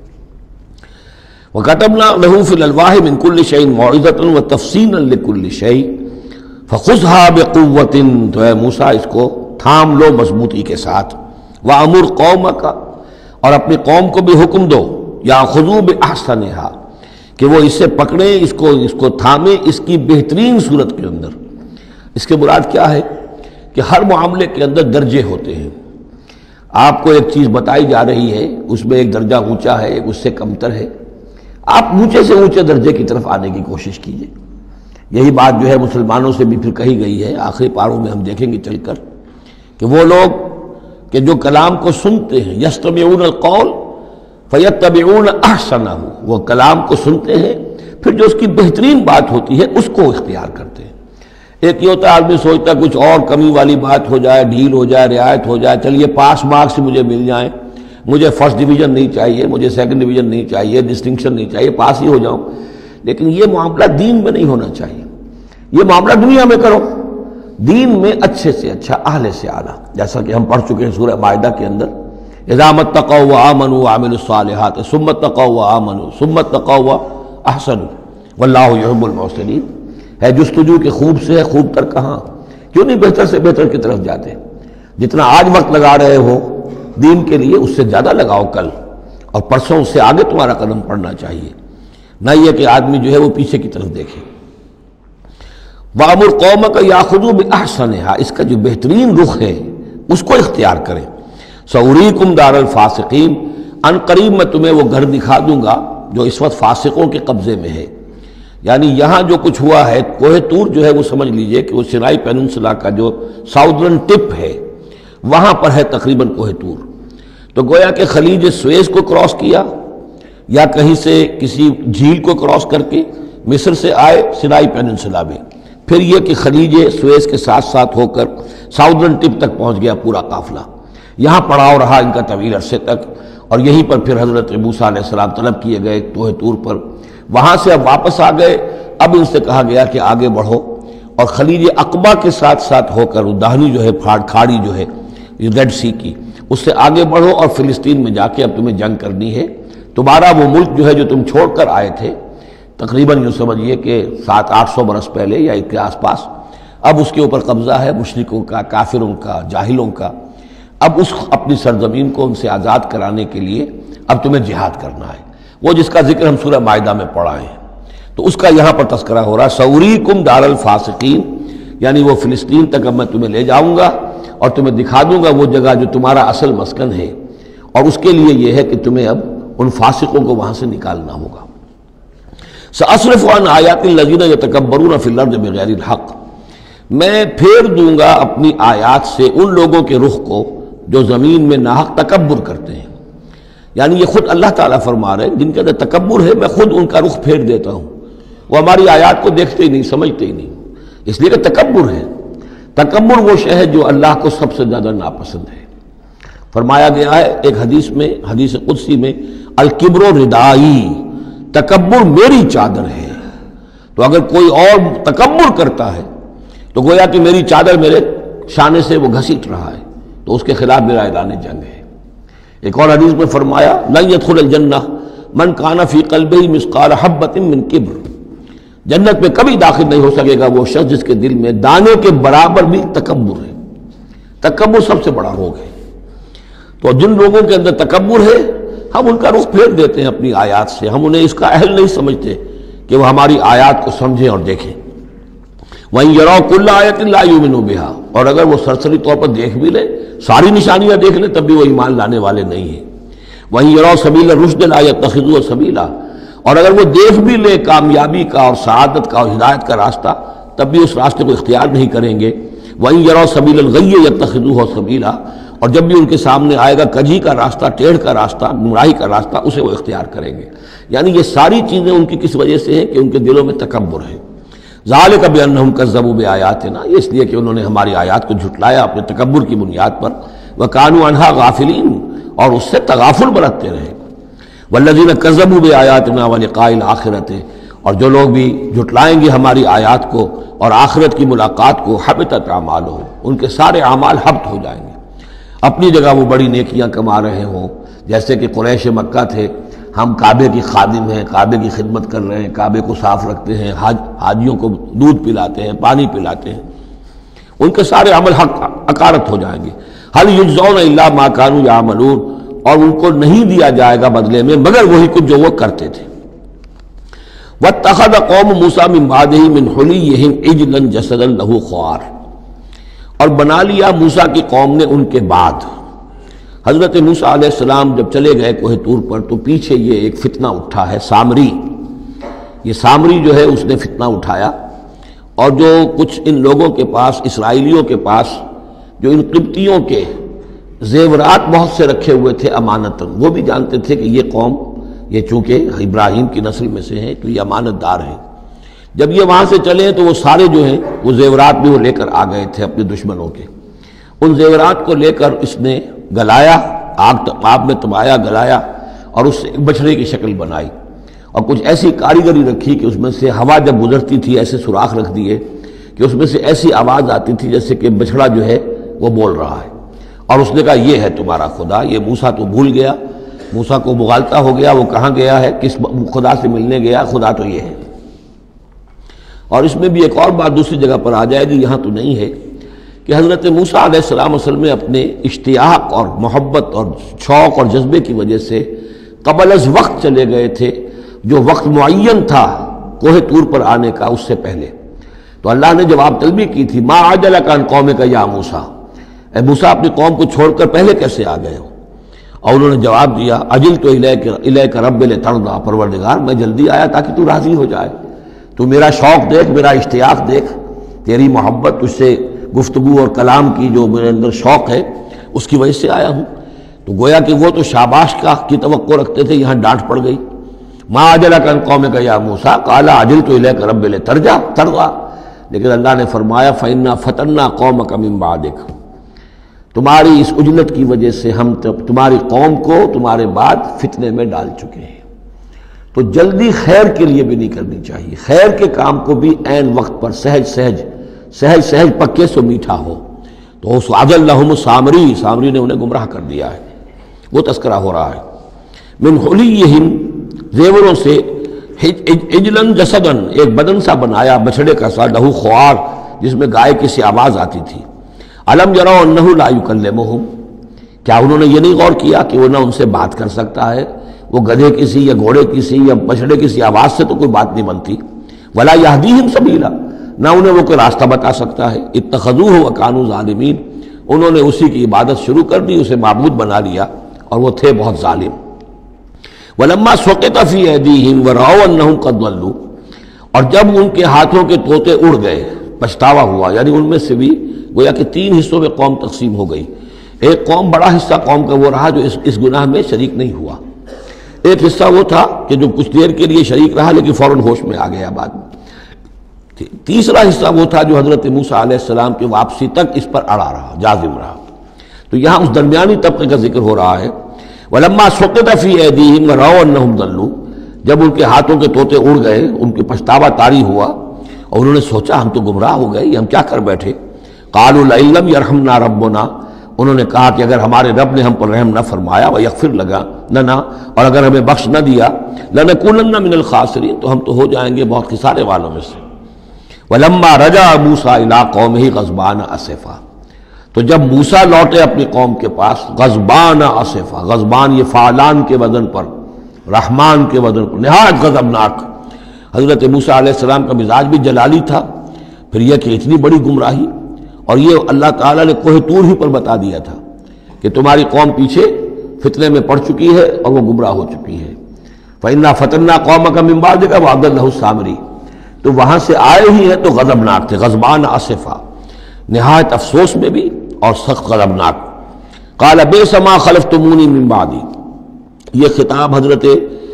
Speaker 1: وَكَتَبْنَا لَهُ فِي الْأَلْوَاحِ مِن كُلِّ شَيْءٍ مَوْعِظَةً وَتَفْصِيلًا لِكُلِّ شَيْءٍ فَخُذْهَا بِقُوَّةٍ، تو اے موسیٰ اس کو تھام لو مضبوطی کے ساتھ، وَأَمُرْ قَوْمَكَ، اور اپنی قوم کو بھی حکم دو، يَأْخُذُوا بِأَحْسَنِهَا، کہ وہ اس سے پکڑیں، اس کو اس کو تھامیں اس کی بہترین صورت کے اندر۔ اس کے مراد کیا ہے کہ ہر معاملے کے اندر درجے ہوتے ہیں، آپ کو ایک چیز بتائی جا رہی ہے، اس میں ایک درجہ اونچا ہے، ایک اس سے کمتر ہے، آپ اونچے سے اونچے درجے کی طرف آنے کی کوشش کیجیے۔ یہی بات جو ہے مسلمانوں سے بھی پھر کہی گئی ہے، آخری پاروں میں ہم دیکھیں گے چل کر کہ وہ لوگ کہ جو کلام کو سنتے ہیں، یستمعون القول فیتبعون احسنہ، وہ کلام کو سنتے ہیں پھر جو اس کی بہترین بات ہوتی ہے اس کو اختیار کرتے ہیں۔ ایک یہ ہوتا ہے آدمی سوچتا ہے کچھ اور کمی والی بات ہو جائے، ڈھیل ہو جائے، رعایت ہو جائے، چلیے پاس مارکس مجھے مل جائیں، مجھے فرسٹ ڈویژن نہیں چاہیے، مجھے سیکنڈ ڈویژن نہیں چاہیے، ڈسٹنکشن نہیں چاہیے، پاس ہی ہو جاؤں۔ لیکن یہ معاملہ دین میں نہیں ہونا چاہیے، یہ معاملہ دنیا میں کرو، دین میں اچھے سے اچھا، اعلی سے اعلیٰ، جیسا کہ ہم پڑھ چکے ہیں سورہ مائدہ کے اندر، اذا اتقوا وآمنوا وعملوا الصالحات ثم اتقوا وآمنوا ثم اتقوا واحسنوا واللہ یحب المحسنین۔ ہے جستجو کہ خوب سے ہے خوب تر کہاں، کیوں نہیں بہتر سے بہتر کی طرف جاتے؟ جتنا آج وقت لگا رہے ہو دین کے لیے اس سے زیادہ لگاؤ کل، اور پرسوں اس سے آگے تمہارا قدم پڑنا چاہیے، نہ یہ کہ آدمی جو ہے وہ پیچھے کی طرف دیکھے۔ وَأَمُرْ قَوْمَكَ يَأْخُذُوا بِأَحْسَنِهَا، اس کا جو بہترین رخ ہے اس کو اختیار کریں۔ سَأُرِيكُمْ دَارَ الْفَاسِقِينَ، ان قریب میں تمہیں وہ گھر دکھا دوں گا جو اس وقت فاسقوں کے قبضے میں ہے۔ یعنی یہاں جو کچھ ہوا ہے، کوہ طور جو ہے وہ سمجھ لیجئے کہ وہ سینائی پیننسلا کا جو ساؤدرن ٹپ ہے وہاں پر ہے تقریباً کوہ طور۔ تو گویا کہ خلیج سویز کو کراس کیا، یا کہیں سے کسی جھیل کو کراس کر کے مصر سے آئے سینائی پیننسلا میں، پھر یہ کہ خلیج سویز کے ساتھ ساتھ ہو کر ساؤدرن ٹپ تک پہنچ گیا پورا قافلہ، یہاں پڑاؤ رہا ان کا طویل عرصے تک، اور یہیں پر پھر حضرت موسیٰ علیہ السلام طلب کیے گئے کوہ طور پر، وہاں سے اب واپس آ گئے۔ اب ان سے کہا گیا کہ آگے بڑھو، اور خلیج عقبہ کے ساتھ ساتھ ہو کر داہنی جو ہے پھاڑ کھاڑی جو ہے ریڈ سی کی، اس سے آگے بڑھو اور فلسطین میں جا کے اب تمہیں جنگ کرنی ہے۔ تمہارا وہ ملک جو ہے جو تم چھوڑ کر آئے تھے تقریباً یوں سمجھیے کہ سات آٹھ سو برس پہلے یا اس کے آس پاس، اب اس کے اوپر قبضہ ہے مشرکوں کا، کافروں کا، جاہلوں کا۔ اب اس اپنی سرزمین کو ان سے آزاد کرانے کے لیے اب تمہیں جہاد کرنا ہے، وہ جس کا ذکر ہم سورہ مائدہ میں پڑھا ہے، تو اس کا یہاں پر تذکرہ ہو رہا ہے۔ سَأُرِيكُمْ دَارَ الْفَاسِقِينَ، یعنی وہ فلسطین تک اب میں تمہیں لے جاؤں گا اور تمہیں دکھا دوں گا وہ جگہ جو تمہارا اصل مسکن ہے، اور اس کے لیے یہ ہے کہ تمہیں اب ان فاسقوں کو وہاں سے نکالنا ہوگا۔ سأصرف عن آیات الذین یتکبرون فی الارض بغیر الحق، میں پھیر دوں گا اپنی آیات سے ان لوگوں کے رخ کو جو زمین میں ناحق تکبر کرتے ہیں۔ یعنی یہ خود اللہ تعالیٰ فرما رہے ہیں جن کے اندر تکبر ہے میں خود ان کا رخ پھیر دیتا ہوں، وہ ہماری آیات کو دیکھتے ہی نہیں، سمجھتے ہی نہیں، اس لیے کہ تکبر ہے۔ تکبر وہ شے ہے جو اللہ کو سب سے زیادہ ناپسند ہے۔ فرمایا گیا ہے ایک حدیث میں، حدیث قدسی میں، الکبر ردائی، تکبر میری چادر ہے۔ تو اگر کوئی اور تکبر کرتا ہے تو گویا کہ میری چادر میرے شانے سے وہ گھسیٹ رہا ہے، تو اس کے خلاف میرا اعلان جنگ ہے۔ ایک اور حدیث میں فرمایا لن يدخل الجنہ من کان فی قلبہ مثقال حبۃ من کبر، جنت میں کبھی داخل نہیں ہو سکے گا وہ شخص جس کے دل میں دانے کے برابر بھی تکبر ہے۔ تکبر سب سے بڑا روگ ہے۔ تو جن لوگوں کے اندر تکبر ہے ہم ان کا رخ پھیر دیتے ہیں اپنی آیات سے، ہم انہیں اس کا اہل نہیں سمجھتے کہ وہ ہماری آیات کو سمجھیں اور دیکھیں۔ وَإِن يَرَوْا كُلَّ آیَةٍ لَا يُؤْمِنُوا بِهَا، اور اگر وہ سرسری طور پر دیکھ بھی لیں، ساری نشانیاں دیکھ لیں، تب بھی وہ ایمان لانے والے نہیں ہیں۔ وَإِن يَرَوْا سَبِيلَ الرُّشْدِ لَا يَتَّخِذُوهُ سَبِيلًا، اور اگر وہ دیکھ بھی لیں کامیابی کا اور سعادت کا اور ہدایت کا راستہ، تب بھی اس راستے کو اختیار نہیں کریں گے۔ وَإِن يَرَوْا سَبِيلَ الْغَيِّ يَتَّخِذُوهُ سَبِيلًا، اور جب بھی ان کے سامنے آئے گا کجی کا راستہ، ٹیڑھ کا راستہ، گمراہی کا راستہ، اسے وہ اختیار کریں گے۔ یعنی یہ ساری چیزیں ان کی کس وجہ سے ہیں کہ ان کے دلوں میں تکبر ہے۔ ذالک بانہم کذبوا بآیاتنا، یہ اس لیے کہ انہوں نے ہماری آیات کو جھٹلایا اپنے تکبر کی بنیاد پر، وکانوا عنہا غافلین، اور اس سے تغافل برتتے رہے۔ والذین کذبوا بآیاتنا ولقاء الآخرۃ، اور جو لوگ بھی جھٹلائیں گے ہماری آیات کو اور آخرت کی ملاقات کو، حبطت اعمالہم، ان کے سارے اعمال حبط ہو جائیں گے۔ اپنی جگہ وہ بڑی نیکیاں کما رہے ہوں، جیسے کہ قریش مکہ تھے، ہم کعبے کی خادم ہیں، کعبے کی خدمت کر رہے ہیں، کعبے کو صاف رکھتے ہیں، حاج حاجیوں کو دودھ پلاتے ہیں، پانی پلاتے ہیں، ان کے سارے عمل حق عقارت ہو جائیں گے۔ هل یجزون الا ما كانوا یعملون، اور ان کو نہیں دیا جائے گا بدلے میں مگر وہی کچھ جو وہ کرتے تھے۔ واتخذ قوم موسیٰ من بعدہ من حلیہم عجلا جسدا لہ خوار، اور بنا لیا موسیٰ کی قوم نے ان کے بعد، حضرت موسیٰ علیہ السلام جب چلے گئے کوہ طور پر تو پیچھے یہ ایک فتنہ اٹھا ہے، سامری، یہ سامری جو ہے اس نے فتنہ اٹھایا، اور جو کچھ ان لوگوں کے پاس، اسرائیلیوں کے پاس جو ان قبطیوں کے زیورات بہت سے رکھے ہوئے تھے امانتاً، وہ بھی جانتے تھے کہ یہ قوم، یہ چونکہ ابراہیم کی نسل میں سے ہیں تو یہ امانت دار ہیں، جب یہ وہاں سے چلے تو وہ سارے جو ہیں وہ زیورات بھی وہ لے کر آ گئے تھے اپنے دشمنوں کے، ان زیورات کو لے کر اس نے گلایا، آگ آگ میں تمایا، گلایا، اور اس سے ایک بچڑے کی شکل بنائی، اور کچھ ایسی کاریگری رکھی کہ اس میں سے ہوا جب گزرتی تھی ایسے سوراخ رکھ دیے کہ اس میں سے ایسی آواز آتی تھی جیسے کہ بچڑا جو ہے وہ بول رہا ہے، اور اس نے کہا یہ ہے تمہارا خدا۔ یہ موسیٰ تو بھول گیا، موسیٰ کو مغالطہ ہو گیا، وہ کہاں گیا ہے، کس خدا سے ملنے گیا، خدا تو یہ ہے۔ اور اس میں بھی ایک اور بات دوسری جگہ پر آ جائے گی، یہاں تو نہیں ہے، کہ حضرت موسیٰ علیہ السلام اصل میں اپنے اشتیاق اور محبت اور شوق اور جذبے کی وجہ سے قبل از وقت چلے گئے تھے، جو وقت معین تھا کوہ طور پر آنے کا اس سے پہلے۔ تو اللہ نے جواب طلبی کی تھی، ما عجلک عن قومک یا موسیٰ، اے موسیٰ اپنی قوم کو چھوڑ کر پہلے کیسے آ گئے ہو؟ اور انہوں نے جواب دیا، اجلت الیک الیک رب لترضی، پروردگار میں جلدی آیا تاکہ تو راضی ہو جائے، تو میرا شوق دیکھ، میرا اشتیاق دیکھ، تیری محبت، تجھ سے گفتگو اور کلام کی جو میرے اندر شوق ہے اس کی وجہ سے آیا ہوں۔ تو گویا کہ وہ تو شاباش کا کی توقع رکھتے تھے، یہاں ڈانٹ پڑ گئی، ما عجلک عن قومک یا موسیٰ قال عجلت الیک رب لترضی ترضی، لیکن اللہ نے فرمایا فإنا فتنا قومک من بعدک، تمہاری اس عجلت کی وجہ سے ہم تمہاری قوم کو تمہارے بعد فتنے میں ڈال چکے ہیں۔ تو جلدی خیر کے لیے بھی نہیں کرنی چاہیے، خیر کے کام کو بھی عین وقت پر سہج سہج سہج سہج پکے سو میٹھا ہو۔ تو اس اضلهم سامری، سامری نے انہیں گمراہ کر دیا ہے، وہ تذکرہ ہو رہا ہے۔ من حلیہم، زیوروں سے، عجلاً جسداً، ایک بدن سا بنایا بچڑے کا سا، لہو خوار، جس میں گائے کی سی آواز آتی تھی۔ الم یروا انہ لا یکلمہم، کیا انہوں نے یہ نہیں غور کیا کہ وہ نہ ان سے بات کر سکتا ہے، وہ گدھے کی سی یا گھوڑے کی سی یا بچڑے کی سی آواز سے تو کوئی بات نہیں بنتی۔ ولا یہدیہم سبیلا، نہ انہیں وہ کوئی راستہ بتا سکتا ہے۔ اتخذوہ وکانوا ظالمین، انہوں نے اسی کی عبادت شروع کر دی، اسے معبود بنا لیا، اور وہ تھے بہت ظالم۔ ولما سقط فی ایدیہم ورأوا انہم قد ضلوا، اور جب ان کے ہاتھوں کے طوطے اڑ گئے، پچھتاوا ہوا، یعنی ان میں سے بھی گویا کہ تین حصوں میں قوم تقسیم ہو گئی۔ ایک قوم، بڑا حصہ قوم کا وہ رہا جو اس اس گناہ میں شریک نہیں ہوا، ایک حصہ وہ تھا کہ جو کچھ دیر کے لیے شریک رہا لیکن فوراً ہوش میں آ گیا بعد میں، تیسرا حصہ وہ تھا جو حضرت موسیٰ علیہ السلام کی واپسی تک اس پر اڑا رہا، جازم رہا۔ تو یہاں اس درمیانی طبقے کا ذکر ہو رہا ہے۔ وَلَمَّا سُقِطَ فِي أَيْدِيهِمْ وَرَأَوْا أَنَّهُمْ ضَلُّوا، جب ان کے ہاتھوں کے طوطے اڑ گئے، ان کے پچھتاوا طاری ہوا، اور انہوں نے سوچا ہم تو گمراہ ہو گئے، یہ ہم کیا کر بیٹھے۔ قَالُوا لَئِن لَّمْ يَرْحَمْنَا رَبُّنَا، انہوں نے کہا کہ اگر ہمارے رب نے ہم پر رحم نہ فرمایا، وَيَغْفِرْ لَنَا، اور اگر ہمیں بخش نہ دیا، لَنَكُونَنَّ مِنَ الْخَاسِرِينَ، تو ہم تو ہو جائیں گے بہت خسارے والوں میں سے۔ وَلَمَّا رَجَعَ مُوسَىٰ إِلَىٰ قَوْمِهِ غَضْبَانَ أَسِفًا، تو جب موسیٰ لوٹے اپنی قوم کے پاس، غضبان اسفا، غضبان یہ فعلان کے وزن پر، رحمان کے وزن پر، نہایت غضبناک۔ حضرت موسیٰ علیہ السلام کا مزاج بھی جلالی تھا، پھر یہ کہ اتنی بڑی گمراہی، اور یہ اللہ تعالیٰ نے کوہ طور ہی پر بتا دیا تھا کہ تمہاری قوم پیچھے فتنے میں پڑ چکی ہے اور وہ گمراہ ہو چکی ہے۔ فَإِنَّا فَتَنَّا قَوْمَكَ مِن بَعْدِكَ وَأَضَلَّهُ السَّامِرِي، تو وہاں سے آئے ہی ہیں تو غضبناک تھے، غضبان اسفا، نہایت افسوس میں بھی اور سخت غضبناک۔ قال بئس ما خلفتمونی من بعدی، یہ خطاب حضرت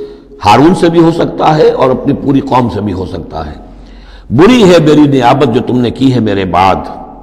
Speaker 1: ہارون سے بھی ہو سکتا ہے اور اپنی پوری قوم سے بھی ہو سکتا ہے۔ بری ہے میری نیابت جو تم نے کی ہے میرے بعد،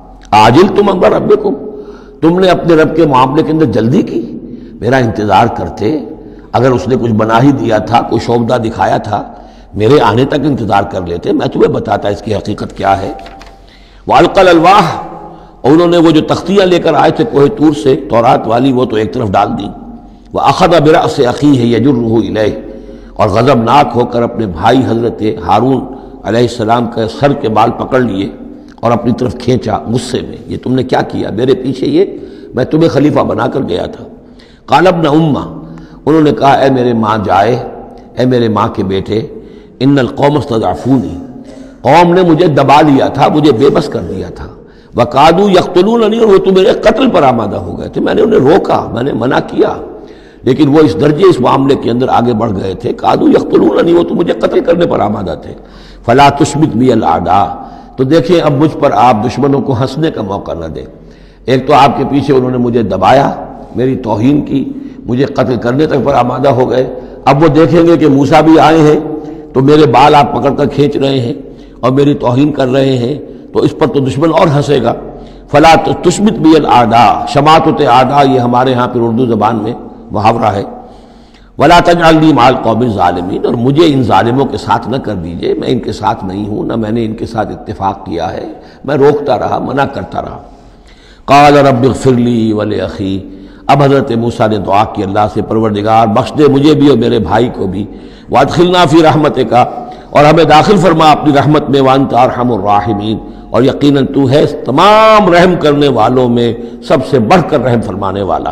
Speaker 1: عاجلتم امر ربکم، تم نے اپنے رب کے معاملے کے اندر جلدی کی، میرا انتظار کرتے، اگر اس نے کچھ بنا ہی دیا تھا، کوئی شوبدہ دکھایا تھا، میرے آنے تک انتظار کر لیتے، میں تمہیں بتاتا اس کی حقیقت کیا ہے۔ وَأَلْقَى الْأَلْوَاحَ، اور انہوں نے وہ جو تختیاں لے کر آئے تھے کوہ طور سے تورات والی، وہ تو ایک طرف ڈال دی۔ وَأَخَذَ بِرَأْسِ أَخِيهِ يَجُرُّهُ إِلَيْهِ، اور غضبناک ہو کر اپنے بھائی حضرت ہارون علیہ السلام کے سر کے بال پکڑ لیے اور اپنی طرف کھینچا غصے میں، یہ تم نے کیا کیا میرے پیچھے، یہ میں تمہیں خلیفہ بنا کر گیا تھا۔ قال ابن امہ، انہوں نے کہا اے میرے ماں جائے، اے میرے ماں کے بیٹے، ان القوم استضعفونی، قوم نے مجھے دبا لیا تھا، مجھے بے بس کر دیا تھا۔ وقادوا یقتلوننی، اور وہ تو میرے قتل پر آمادہ ہو گئے تھے، میں نے انہیں روکا، میں نے منع کیا، لیکن وہ اس درجے اس معاملے کے اندر آگے بڑھ گئے تھے، قادوا یقتلوننی، وہ تو مجھے قتل کرنے پر آمادہ تھے۔ فلا تشمت بی الاعداء، تو دیکھیں اب مجھ پر آپ دشمنوں کو ہنسنے کا موقع نہ دیں۔ ایک تو آپ کے پیچھے انہوں نے مجھے دبایا، میری توہین کی، مجھے قتل کرنے تک پر آمادہ ہو گئے، اب وہ دیکھیں گے کہ موسیٰ بھی آئے ہیں تو میرے بال آپ پکڑ کر کھینچ رہے ہیں اور میری توہین کر رہے ہیں، تو اس پر تو دشمن اور ہنسے گا۔ فلا تشمت بی الاعداء، شماتت اعداء یہ ہمارے ہاں پھر اردو زبان میں محاورہ ہے۔ ولا تجعلنی مع القوم الظالمین، اور مجھے ان ظالموں کے ساتھ نہ کر دیجئے، میں ان کے ساتھ نہیں ہوں، نہ میں نے ان کے ساتھ اتفاق کیا ہے، میں روکتا رہا، منع کرتا رہا۔ قال رب اغفر لی ولاخی، اب حضرت موسیٰ نے دعا کی اللہ سے، پروردگار بخش دے مجھے بھی اور میرے بھائی کو بھی، وادخلنا فی رحمتک، اور ہمیں داخل فرما اپنی رحمت میں، وانت ارحم الراحمین، اور یقیناً تو ہے تمام رحم کرنے والوں میں سب سے بڑھ کر رحم فرمانے والا۔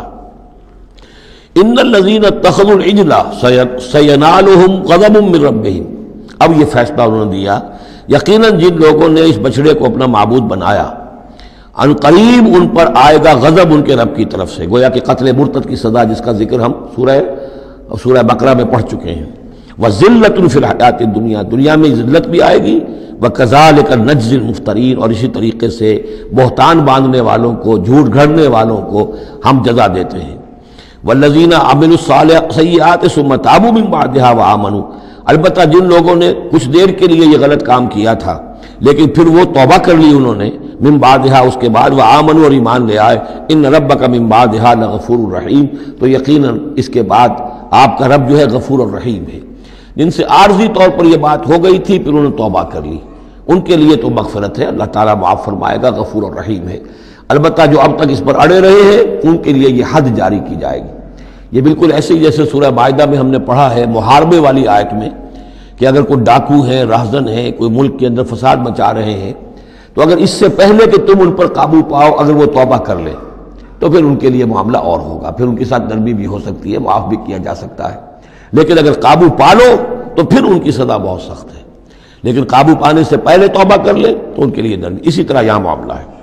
Speaker 1: ان الذین اتخذوا العجل سینالہم غضب من ربہم، اب یہ فیصلہ انہوں نے دیا، یقیناً جن لوگوں نے اس بچڑے کو اپنا معبود بنایا، ان قریب ان پر آئے گا غضب ان کے رب کی طرف سے، گویا کہ قتل مرتد کی سزا جس کا ذکر ہم سورہ سورہ بقرہ میں پڑھ چکے ہیں۔ وَذِلَّةٌ فِي الْحَيَاةِ الدُّنْيَا، دنیا میں ذلت بھی آئے گی، وَكَذَلِكَ نَجْزِي الْمُفْتَرِينَ، اور اسی طریقے سے بہتان باندھنے والوں کو، جھوٹ گھڑنے والوں کو ہم جزا دیتے ہیں۔ وَالَّذِينَ عَمِلُوا السَّيِّئَاتِ ثُمَّ تَابُوا مِن بَعْدِهَا وَآمَنُوا، البتہ جن لوگوں نے کچھ دیر کے لیے یہ غلط کام کیا تھا لیکن پھر وہ توبہ کر لی انہوں نے، من بعدہا اس کے بعد، وآمنوا اور ایمان لے آئے، ان ربک من بعدہا لغفور الرحیم، تو یقیناً اس کے بعد آپ کا رب جو ہے غفور الرحیم ہے۔ جن سے عارضی طور پر یہ بات ہو گئی تھی پھر انہوں نے توبہ کر لی، ان کے لیے تو مغفرت ہے، اللہ تعالیٰ معاف فرمائے گا، غفور الرحیم ہے۔ البتہ جو اب تک اس پر اڑے رہے ہیں ان کے لیے یہ حد جاری کی جائے گی۔ یہ بالکل ایسے ہی جیسے سورہ مائدہ میں ہم نے پڑھا ہے محاربے والی آیت میں، کہ اگر کوئی ڈاکو ہیں، راہزن ہیں، کوئی ملک کے اندر فساد مچا رہے ہیں، تو اگر اس سے پہلے کہ تم ان پر قابو پاؤ اگر وہ توبہ کر لیں تو پھر ان کے لیے معاملہ اور ہوگا، پھر ان کے ساتھ نرمی بھی ہو سکتی ہے، معاف بھی کیا جا سکتا ہے، لیکن اگر قابو پا لو تو پھر ان کی سزا بہت سخت ہے، لیکن قابو پانے سے پہلے توبہ کر لیں تو ان کے لیے نرمی۔ اسی طرح یہاں معاملہ ہے۔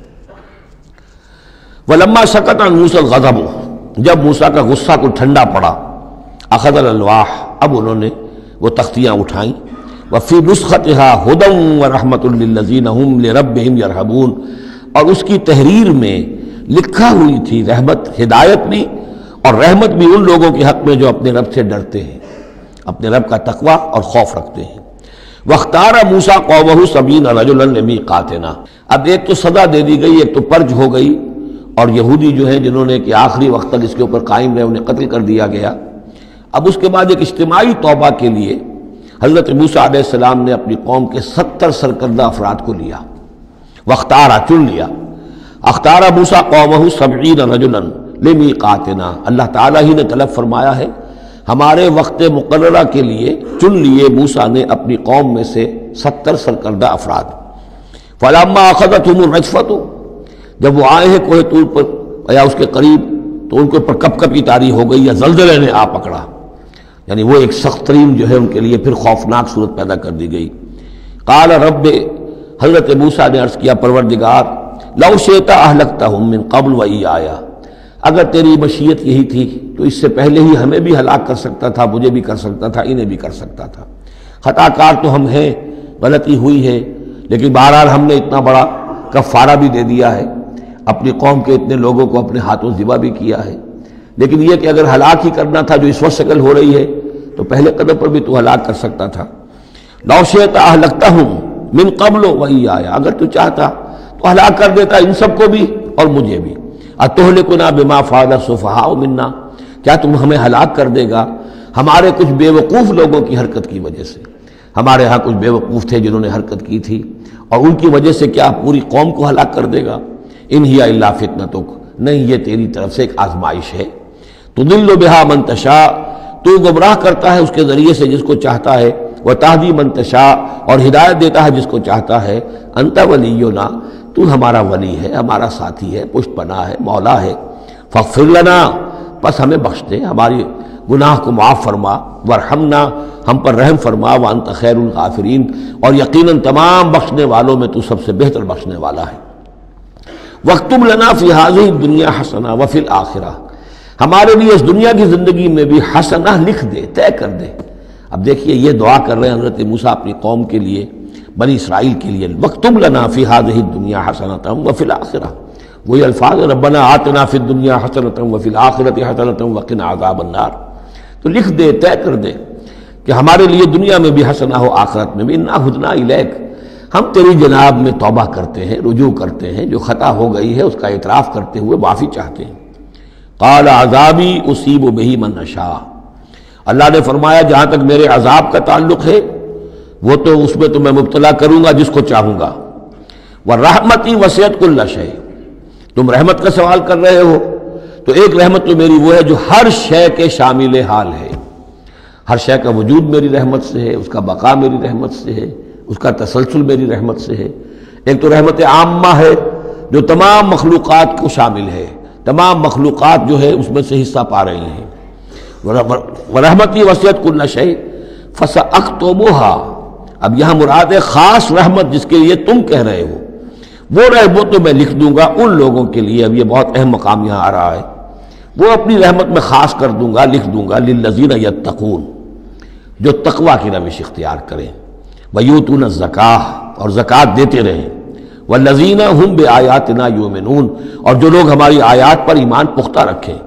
Speaker 1: وَلَمَّا سَكَتَ عَن مُوسَى الْغَضَبُ، جب موسیٰ کا غصہ کو ٹھنڈا پڑا، أَخَذَ الْأَلْوَاحَ، اب انہوں نے وہ تختیاں اٹھائیں، وفی نسختها ہدی ورحمۃ للذین ہم لربہم یرہبون، اور اس کی تحریر میں لکھا ہوئی تھی رحمت، ہدایت بھی اور رحمت بھی ان لوگوں کے حق میں جو اپنے رب سے ڈرتے ہیں، اپنے رب کا تقوی اور خوف رکھتے ہیں۔ واختار موسیٰ قومہ سبعین رجلا لمیقاتنا، اب ایک تو سزا دے دی گئی، ایک تو پرج ہو گئی، اور یہودی جو ہیں جنہوں نے کہ آخری وقت تک اس کے اوپر قائم رہے انہیں قتل کر دیا گیا۔ اب اس کے بعد ایک اجتماعی توبہ کے لیے حضرت موسیٰ علیہ السلام نے اپنی قوم کے ستر سرکردہ افراد کو لیا، واختارا چن لیا، اختارا موسیٰ قومہ سبعین رجلا لمیقاتنا، اللہ تعالیٰ ہی نے طلب فرمایا ہے، ہمارے وقت مقررہ کے لیے چن لیے موسیٰ نے اپنی قوم میں سے ستر سرکردہ افراد۔ فلما اخذتهم الرجفۃ، جب وہ آئے ہیں کوہ طور پر یا اس کے قریب تو ان کے اوپر کپ کپ کی طاری ہو گئی یا زلزلے نے آ پکڑا، یعنی وہ ایک سخت ترین جو ہے ان کے لیے پھر خوفناک صورت پیدا کر دی گئی۔ قال رب، حضرت موسیٰ نے عرض کیا پروردگار، لو شئت اہلکتہم من قبل وایایا، اگر تیری مشیت یہی تھی تو اس سے پہلے ہی ہمیں بھی ہلاک کر سکتا تھا، مجھے بھی کر سکتا تھا، انہیں بھی کر سکتا تھا، خطا کار تو ہم ہیں، غلطی ہوئی ہے، لیکن بہرحال ہم نے اتنا بڑا کفارہ بھی دے دیا ہے، اپنی قوم کے اتنے لوگوں کو اپنے ہاتھوں ذبح بھی کیا ہے، لیکن یہ کہ اگر ہلاک ہی کرنا تھا جو اس وقت شکل ہو رہی ہے تو پہلے قدم پر بھی تو ہلاک کر سکتا تھا۔ لو شئت اہلکتہم من قبل وایایا، اگر تو چاہتا تو ہلاک کر دیتا ان سب کو بھی اور مجھے بھی۔ اتہلکنا بما فعل السفہاء منا، کیا تم ہمیں ہلاک کر دے گا ہمارے کچھ بے وقوف لوگوں کی حرکت کی وجہ سے؟ ہمارے ہاں کچھ بے وقوف تھے جنہوں نے حرکت کی تھی، اور ان کی وجہ سے کیا پوری قوم کو ہلاک کر دے گا؟ ان ہی الا فتنتک، نہیں یہ تیری طرف سے ایک آزمائش ہے۔ تضل بہا من تشاء، تو گمراہ کرتا ہے اس کے ذریعے سے جس کو چاہتا ہے، وتہدی من تشاء، اور ہدایت دیتا ہے جس کو چاہتا ہے۔ انت ولینا، تو ہمارا ولی ہے، ہمارا ساتھی ہے، پشت پناہ ہے، مولا ہے۔ فاغفر لنا، پس ہمیں بخش دے، ہماری گناہ کو معاف فرما، ورحمنا، ہم پر رحم فرما، وانت خیر الغافرین، اور یقیناً تمام بخشنے والوں میں تو سب سے بہتر بخشنے والا ہے۔ واکتب لنا فی ہذہ الدنیا حسنہ وفی الآخرہ، ہمارے لیے اس دنیا کی زندگی میں بھی حسنہ لکھ دے، طے کر دے۔ اب دیکھیے یہ دعا کر رہے ہیں حضرت موسیٰ اپنی قوم کے لیے، بنی اسرائیل کے لیے، واکتب لنا فی ہذہ الدنیا حسنۃ وفی الآخرہ وہی الفاظ ربنا آتنا فی الدنیا حسنۃ وفی الآخرۃ حسنۃ وقنا عذاب النار. تو لکھ دے، طے کر دے کہ ہمارے لیے دنیا میں بھی حسنہ ہو، آخرت میں بھی. انا ہدنا الیک، ہم تیری جناب میں توبہ کرتے ہیں، رجوع کرتے ہیں، جو خطا ہو گئی ہے اس کا اعتراف کرتے ہوئے معافی چاہتے ہیں. قال عذابی اصیب بہ من اشاء، اللہ نے فرمایا جہاں تک میرے عذاب کا تعلق ہے وہ تو اس میں تو میں مبتلا کروں گا جس کو چاہوں گا. ورحمتی وسعت کل شیء، تم رحمت کا سوال کر رہے ہو تو ایک رحمت تو میری وہ ہے جو ہر شے کے شامل حال ہے. ہر شے کا وجود میری رحمت سے ہے، اس کا بقا میری رحمت سے ہے، اس کا تسلسل میری رحمت سے ہے. ایک تو رحمت عامہ ہے جو تمام مخلوقات کو شامل ہے، تمام مخلوقات جو ہے اس میں سے حصہ پا رہی ہیں. ورحمتی وسعت کل شیء فسأکتبها، اب یہاں مراد ہے خاص رحمت جس کے لیے تم کہہ رہے ہو، وہ رحمت تو میں لکھ دوں گا ان لوگوں کے لیے. اب یہ بہت اہم مقام یہاں آ رہا ہے. وہ اپنی رحمت میں خاص کر دوں گا، لکھ دوں گا للذین یتقون، جو تقوی کی روش اختیار کریں. ویؤتون الزکاۃ، اور زکوٰۃ دیتے رہیں. والذین ہم بآیاتنا یؤمنون، اور جو لوگ ہماری آیات پر ایمان پختہ رکھیں.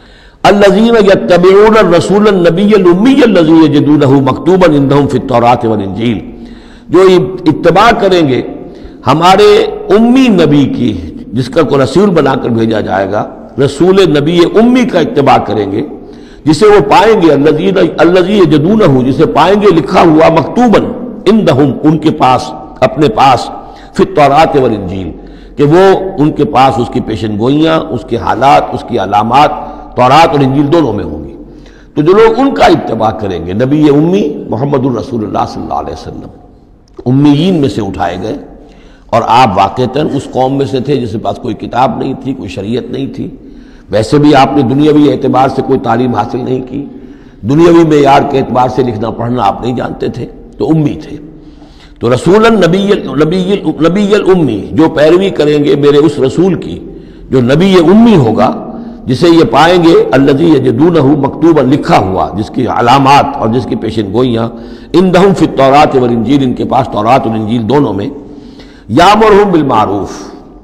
Speaker 1: الذین یتبعون الرسول النبی الامی الذی یجدونہ مکتوبا عندہم فی التوراۃ والانجیل، جو اتباع کریں گے ہمارے امی نبی کی، جس کا کو رسول بنا کر بھیجا جائے گا، رسول نبی امی کا اتباع کریں گے جسے وہ پائیں گے. الذین الذی یجدونہ، جسے پائیں گے لکھا ہوا مکتوبا عندہم، ان کے پاس، اپنے پاس، فی التوراۃ والانجیل، کہ وہ ان کے پاس اس کی پیشن گوئیاں، اس کے حالات، اس کی علامات تورات اور انجیل دونوں میں ہوں گی. تو جو لوگ ان کا اتباع کریں گے، نبی امی محمد الرسول اللہ صلی اللہ علیہ وسلم امیین میں سے اٹھائے گئے، اور آپ واقعتاً اس قوم میں سے تھے جس کے پاس کوئی کتاب نہیں تھی، کوئی شریعت نہیں تھی. ویسے بھی آپ نے دنیاوی اعتبار سے کوئی تعلیم حاصل نہیں کی، دنیاوی معیار کے اعتبار سے لکھنا پڑھنا آپ نہیں جانتے تھے، تو امی تھے. تو رسول نبی نبی نبی الامی، جو پیروی کریں گے میرے اس رسول کی جو نبی امی ہوگا، جسے یہ پائیں گے الذی یجدونہ مکتوبا، لکھا ہوا، جس کی علامات اور جس کی پیشن گوئیاں عندہم فی التوراۃ والانجیل، ان کے پاس تورات اور انجیل دونوں میں. یامرہم بالمعروف،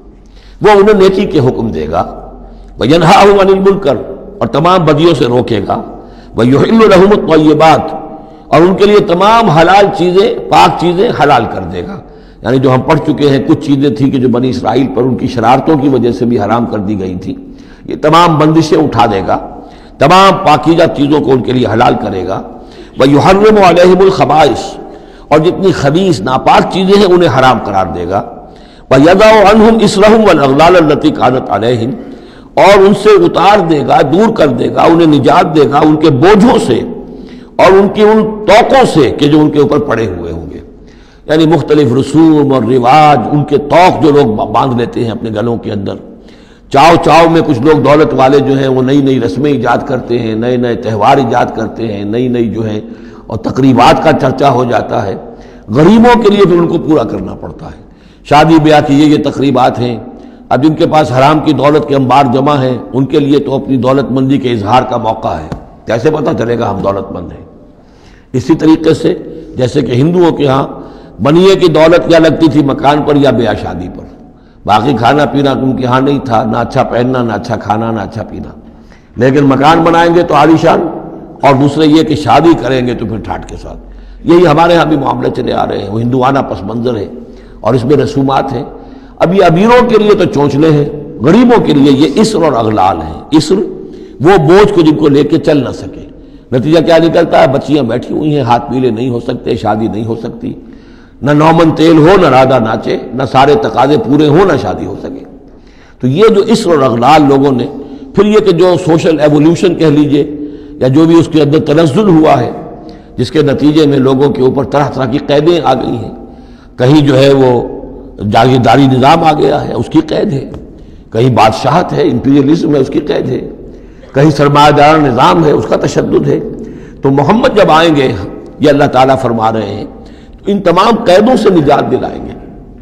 Speaker 1: وہ انہیں نیکی کے حکم دے گا. وینہاہم عن المنکر، اور تمام بدیوں سے روکے گا. ویحل لہم الطیبات، اور ان کے لیے تمام حلال چیزیں، پاک چیزیں حلال کر دے گا. یعنی جو ہم پڑھ چکے ہیں کچھ چیزیں تھیں کہ جو بنی اسرائیل پر ان کی شرارتوں کی وجہ سے بھی حرام کر دی گئی تھی، یہ تمام بندشیں اٹھا دے گا، تمام پاکیزہ چیزوں کو ان کے لیے حلال کرے گا. وَيُحَرِّمُ عَلَيْهِمُ الْخَبَائِثَ، اور جتنی خبیث ناپاک چیزیں ہیں انہیں حرام قرار دے گا. وَيَضَعُ عَنْهُمْ إِصْرَهُمْ وَالْأَغْلَالَ الَّتِي كَانَتْ عَلَيْهِمْ، اور ان سے اتار دے گا، دور کر دے گا، انہیں نجات دے گا ان کے بوجھوں سے اور ان کی ان توقوں سے کہ جو ان کے اوپر پڑے ہوئے ہوں گے. یعنی مختلف رسوم اور رواج، ان کے توق جو لوگ باندھ لیتے ہیں اپنے گلوں کے اندر. چاؤ چاؤ میں کچھ لوگ دولت والے جو ہیں وہ نئی نئی رسمیں ایجاد کرتے ہیں، نئے نئے تہوار ایجاد کرتے ہیں، نئی نئی جو ہیں اور تقریبات کا چرچا ہو جاتا ہے. غریبوں کے لیے پھر ان کو پورا کرنا پڑتا ہے. شادی بیاہ کی یہ یہ تقریبات ہیں. اب جن کے پاس حرام کی دولت کے انبار جمع ہیں ان کے لیے تو اپنی دولت مندی کے اظہار کا موقع ہے. کیسے پتہ چلے گا ہم دولت مند ہیں؟ اسی طریقے سے جیسے کہ ہندوؤں کے ہاں بنیے کی دولت کیا لگتی تھی مکان پر یا بیاہ شادی پر، باقی کھانا پینا ان کے ہاں نہیں تھا، نہ اچھا پہننا، نہ اچھا کھانا، نہ اچھا پینا. لیکن مکان بنائیں گے تو عالیشان، اور دوسرے یہ کہ شادی کریں گے تو پھر ٹھاٹ کے ساتھ. یہی ہمارے ہاں بھی معاملے چلے آ رہے ہیں. وہ ہندوانہ پس منظر ہے اور اس میں رسومات ہیں. اب یہ امیروں کے لیے تو چونچلے ہیں، غریبوں کے لیے یہ اسر اور اغلال ہیں. اسر وہ بوجھ کو جن کو لے کے چل نہ سکے. نتیجہ کیا نکلتا ہے؟ بچیاں بیٹھی ہوئی ہیں، ہاتھ پیلے نہیں ہو سکتے، شادی نہیں ہو سکتی، نہ نومن تیل ہو، نہ رادہ ناچے، نہ سارے تقاضے پورے ہوں، نہ شادی ہو سکے. تو یہ جو اسر اور اغلال لوگوں نے، پھر یہ کہ جو سوشل ایولیوشن کہہ لیجئے یا جو بھی اس کے اندر تنزل ہوا ہے، جس کے نتیجے میں لوگوں کے اوپر طرح طرح کی قیدیں آ گئی ہیں. کہیں جو ہے وہ جاگیرداری نظام آ گیا ہے، اس کی قید ہے. کہیں بادشاہت ہے، امپیریلزم ہے، اس کی قید ہے. کہیں سرمایہ دار نظام ہے، اس کا تشدد ہے. تو محمد جب آئیں گے، یہ اللہ تعالیٰ فرما رہے ہیں، تو ان تمام قیدوں سے نجات دلائیں گے،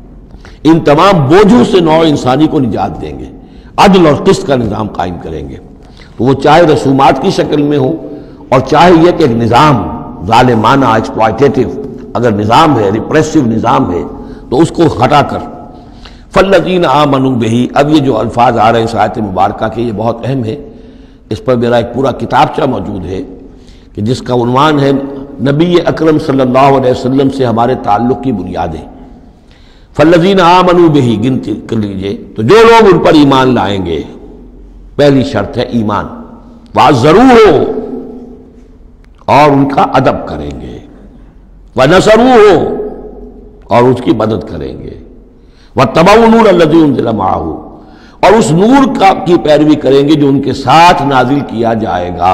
Speaker 1: ان تمام بوجھوں سے نوع انسانی کو نجات دیں گے، عدل اور قسط کا نظام قائم کریں گے. تو وہ چاہے رسومات کی شکل میں ہو اور چاہے یہ کہ ایک نظام ظالمانہ ایکسپلائٹیٹو اگر نظام ہے، ریپریسو نظام ہے، تو اس کو ہٹا کر فالذین آمنوا بہ، اب یہ جو الفاظ آ رہے ہیں اس آیت مبارکہ کے، یہ بہت اہم ہے، اس پر میرا ایک پورا کتابچہ موجود ہے کہ جس کا عنوان ہے نبی اکرم صلی اللہ علیہ وسلم سے ہمارے تعلق کی بنیادیں۔ فالذین آمنوا بہ، گنتی کر لیجئے، تو جو لوگ ان پر ایمان لائیں گے، پہلی شرط ہے ایمان، وعزروہ، اور ان کا ادب کریں گے، ونصروہ، اور اس کی مدد کریں گے، واتبعوا النور الذی انزل معہ، اور اس نور کا کی پیروی کریں گے جو ان کے ساتھ نازل کیا جائے گا۔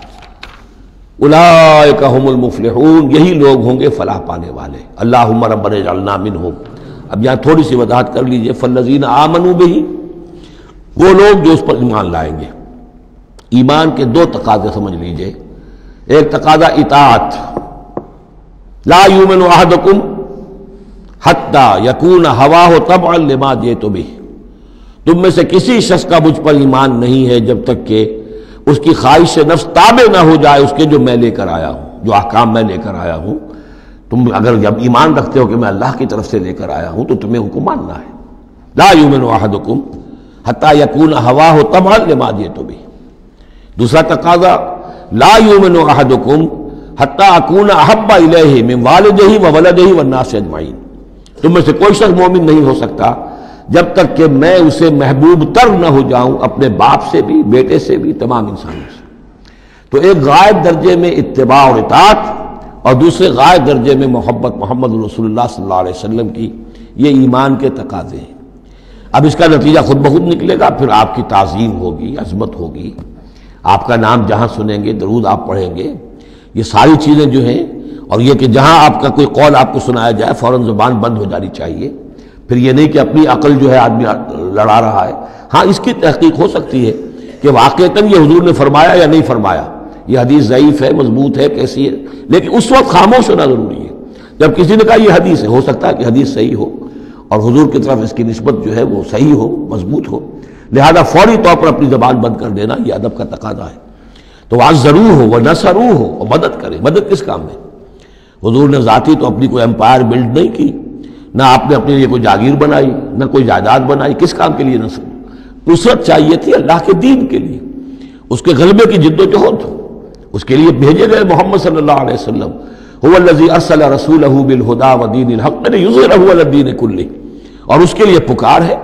Speaker 1: اولئک هم المفلحون، یہی لوگ ہوں گے فلاح پانے والے۔ اللہم ربنا اجعلنا منہم۔ اب یہاں تھوڑی سی وضاحت کر لیجئے، فالذین آمنوا بہ، وہ لوگ جو اس پر ایمان لائیں گے۔ ایمان کے دو تقاضے سمجھ لیجئے، ایک تقاضا اطاعت، لا یؤمن احدکم حتی یکون ہواہ طبعا لما جئت بہ، تم میں سے کسی شخص کا مجھ پر ایمان نہیں ہے جب تک کہ اس کی خواہش نفس تابع نہ ہو جائے اس کے جو میں لے کر آیا ہوں، جو احکام میں لے کر آیا ہوں۔ تم اگر جب ایمان رکھتے ہو کہ میں اللہ کی طرف سے لے کر آیا ہوں تو تمہیں حکم ماننا ہے۔ لا یؤمن احدکم حتی یکون ہواہ طبعا لما جئت بہ۔ دوسرا تقاضا، لا یؤمن احدکم حتی اکون احب الیہ من والدہ وولدہ والناس اجمعین، تم میں سے کوئی شخص مومن نہیں ہو سکتا جب تک کہ میں اسے محبوب تر نہ ہو جاؤں، اپنے باپ سے بھی، بیٹے سے بھی، تمام انسانوں سے۔ تو ایک غائب درجے میں اتباع اور اطاعت، اور دوسرے غائب درجے میں محبت محمد رسول اللہ صلی اللہ علیہ وسلم کی، یہ ایمان کے تقاضے ہیں۔ اب اس کا نتیجہ خود بخود نکلے گا، پھر آپ کی تعظیم ہوگی، عظمت ہوگی، آپ کا نام جہاں سنیں گے، درود آپ پڑھیں گے، یہ ساری چیزیں جو ہیں، اور یہ کہ جہاں آپ کا کوئی قول آپ کو سنایا جائے فوراً زبان بند ہو جانی چاہیے۔ پھر یہ نہیں کہ اپنی عقل جو ہے آدمی لڑا رہا ہے، ہاں اس کی تحقیق ہو سکتی ہے کہ واقعتاً یہ حضور نے فرمایا یا نہیں فرمایا، یہ حدیث ضعیف ہے، مضبوط ہے، کیسی ہے، لیکن اس وقت خاموش ہونا ضروری ہے۔ جب کسی نے کہا یہ حدیث ہے، ہو سکتا ہے کہ حدیث صحیح ہو اور حضور کی طرف اس کی نسبت جو ہے وہ صحیح ہو، مضبوط ہو، لہذا فوری طور پر اپنی زبان بند کر دینا یہ ادب کا تقاضا ہے۔ تو وعزروہ ہو ونصروہ ہو، اور مدد کرے۔ مدد کس کام میں؟ حضور نے ذاتی تو اپنی کوئی امپائر بلڈ نہیں کی، نہ آپ نے اپنے لیے کوئی جاگیر بنائی، نہ کوئی جائیداد بنائی، کس کام کے لیے؟ نصرت نصرت چاہیے تھی اللہ کے دین کے لیے، اس کے غلبے کی جد و جہد، اس کے لیے بھیجے گئے محمد صلی اللہ علیہ وسلم۔ هو الذی ارسل رسولہ بالہدی ودین الحق لیظہرہ علی الدین کلہ، اور اس کے لیے پکار ہے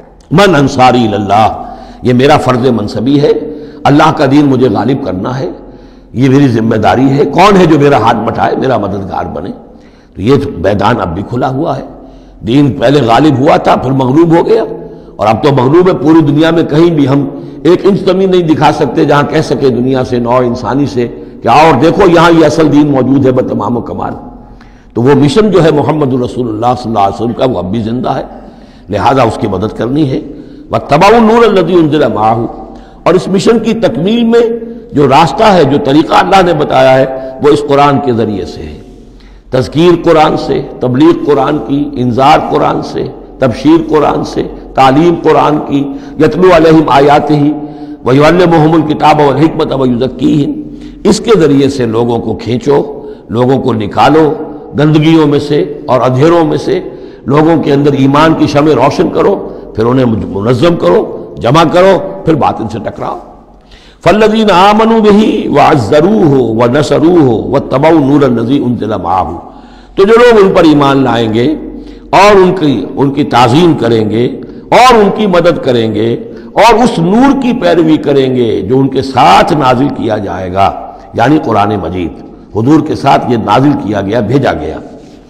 Speaker 1: من انصاری اللہ، یہ میرا فرض منصبی ہے، اللہ کا دین مجھے غالب کرنا ہے، یہ میری ذمہ داری ہے۔ کون ہے جو میرا ہاتھ بٹھائے، میرا مددگار بنے؟ تو یہ میدان اب بھی کھلا ہوا ہے۔ دین پہلے غالب ہوا تھا، پھر مغلوب ہو گیا، اور اب تو مغلوب ہے۔ پوری دنیا میں کہیں بھی ہم ایک انچ زمین نہیں دکھا سکتے جہاں کہہ سکے دنیا سے، نوع انسانی سے کہ آؤ اور دیکھو یہاں یہ اصل دین موجود ہے بتمام و کمال۔ تو وہ مشن جو ہے محمد رسول اللہ صلی اللہ علیہ وسلم کا، وہ اب بھی زندہ ہے، لہذا اس کی مدد کرنی ہے۔ واتبعوا النور الذی انزل معہ، اور اس مشن کی تکمیل میں جو راستہ ہے، جو طریقہ اللہ نے بتایا ہے، وہ اس قرآن کے ذریعے سے ہے۔ تذکیر قرآن سے، تبلیغ قرآن کی، انذار قرآن سے، تبشیر قرآن سے، تعلیم قرآن کی، یتلو علیہم آیاتہ ویعلمہم الکتاب والحکمۃ ویزکیہم، اس کے ذریعے سے لوگوں کو کھینچو، لوگوں کو نکالو گندگیوں میں سے اور اندھیروں میں سے، لوگوں کے اندر ایمان کی شمع روشن کرو، پھر انہیں منظم کرو، جمع کرو، پھر باطل سے ٹکراؤ۔ فالذین آمنوا بہ وعزروہ ونصروہ واتبعوا النور الذی انزل معہ، تو جو لوگ ان پر ایمان لائیں گے اور ان کی ان کی تعظیم کریں گے اور ان کی مدد کریں گے اور اس نور کی پیروی کریں گے جو ان کے ساتھ نازل کیا جائے گا، یعنی قرآن مجید، حضور کے ساتھ یہ نازل کیا گیا، بھیجا گیا۔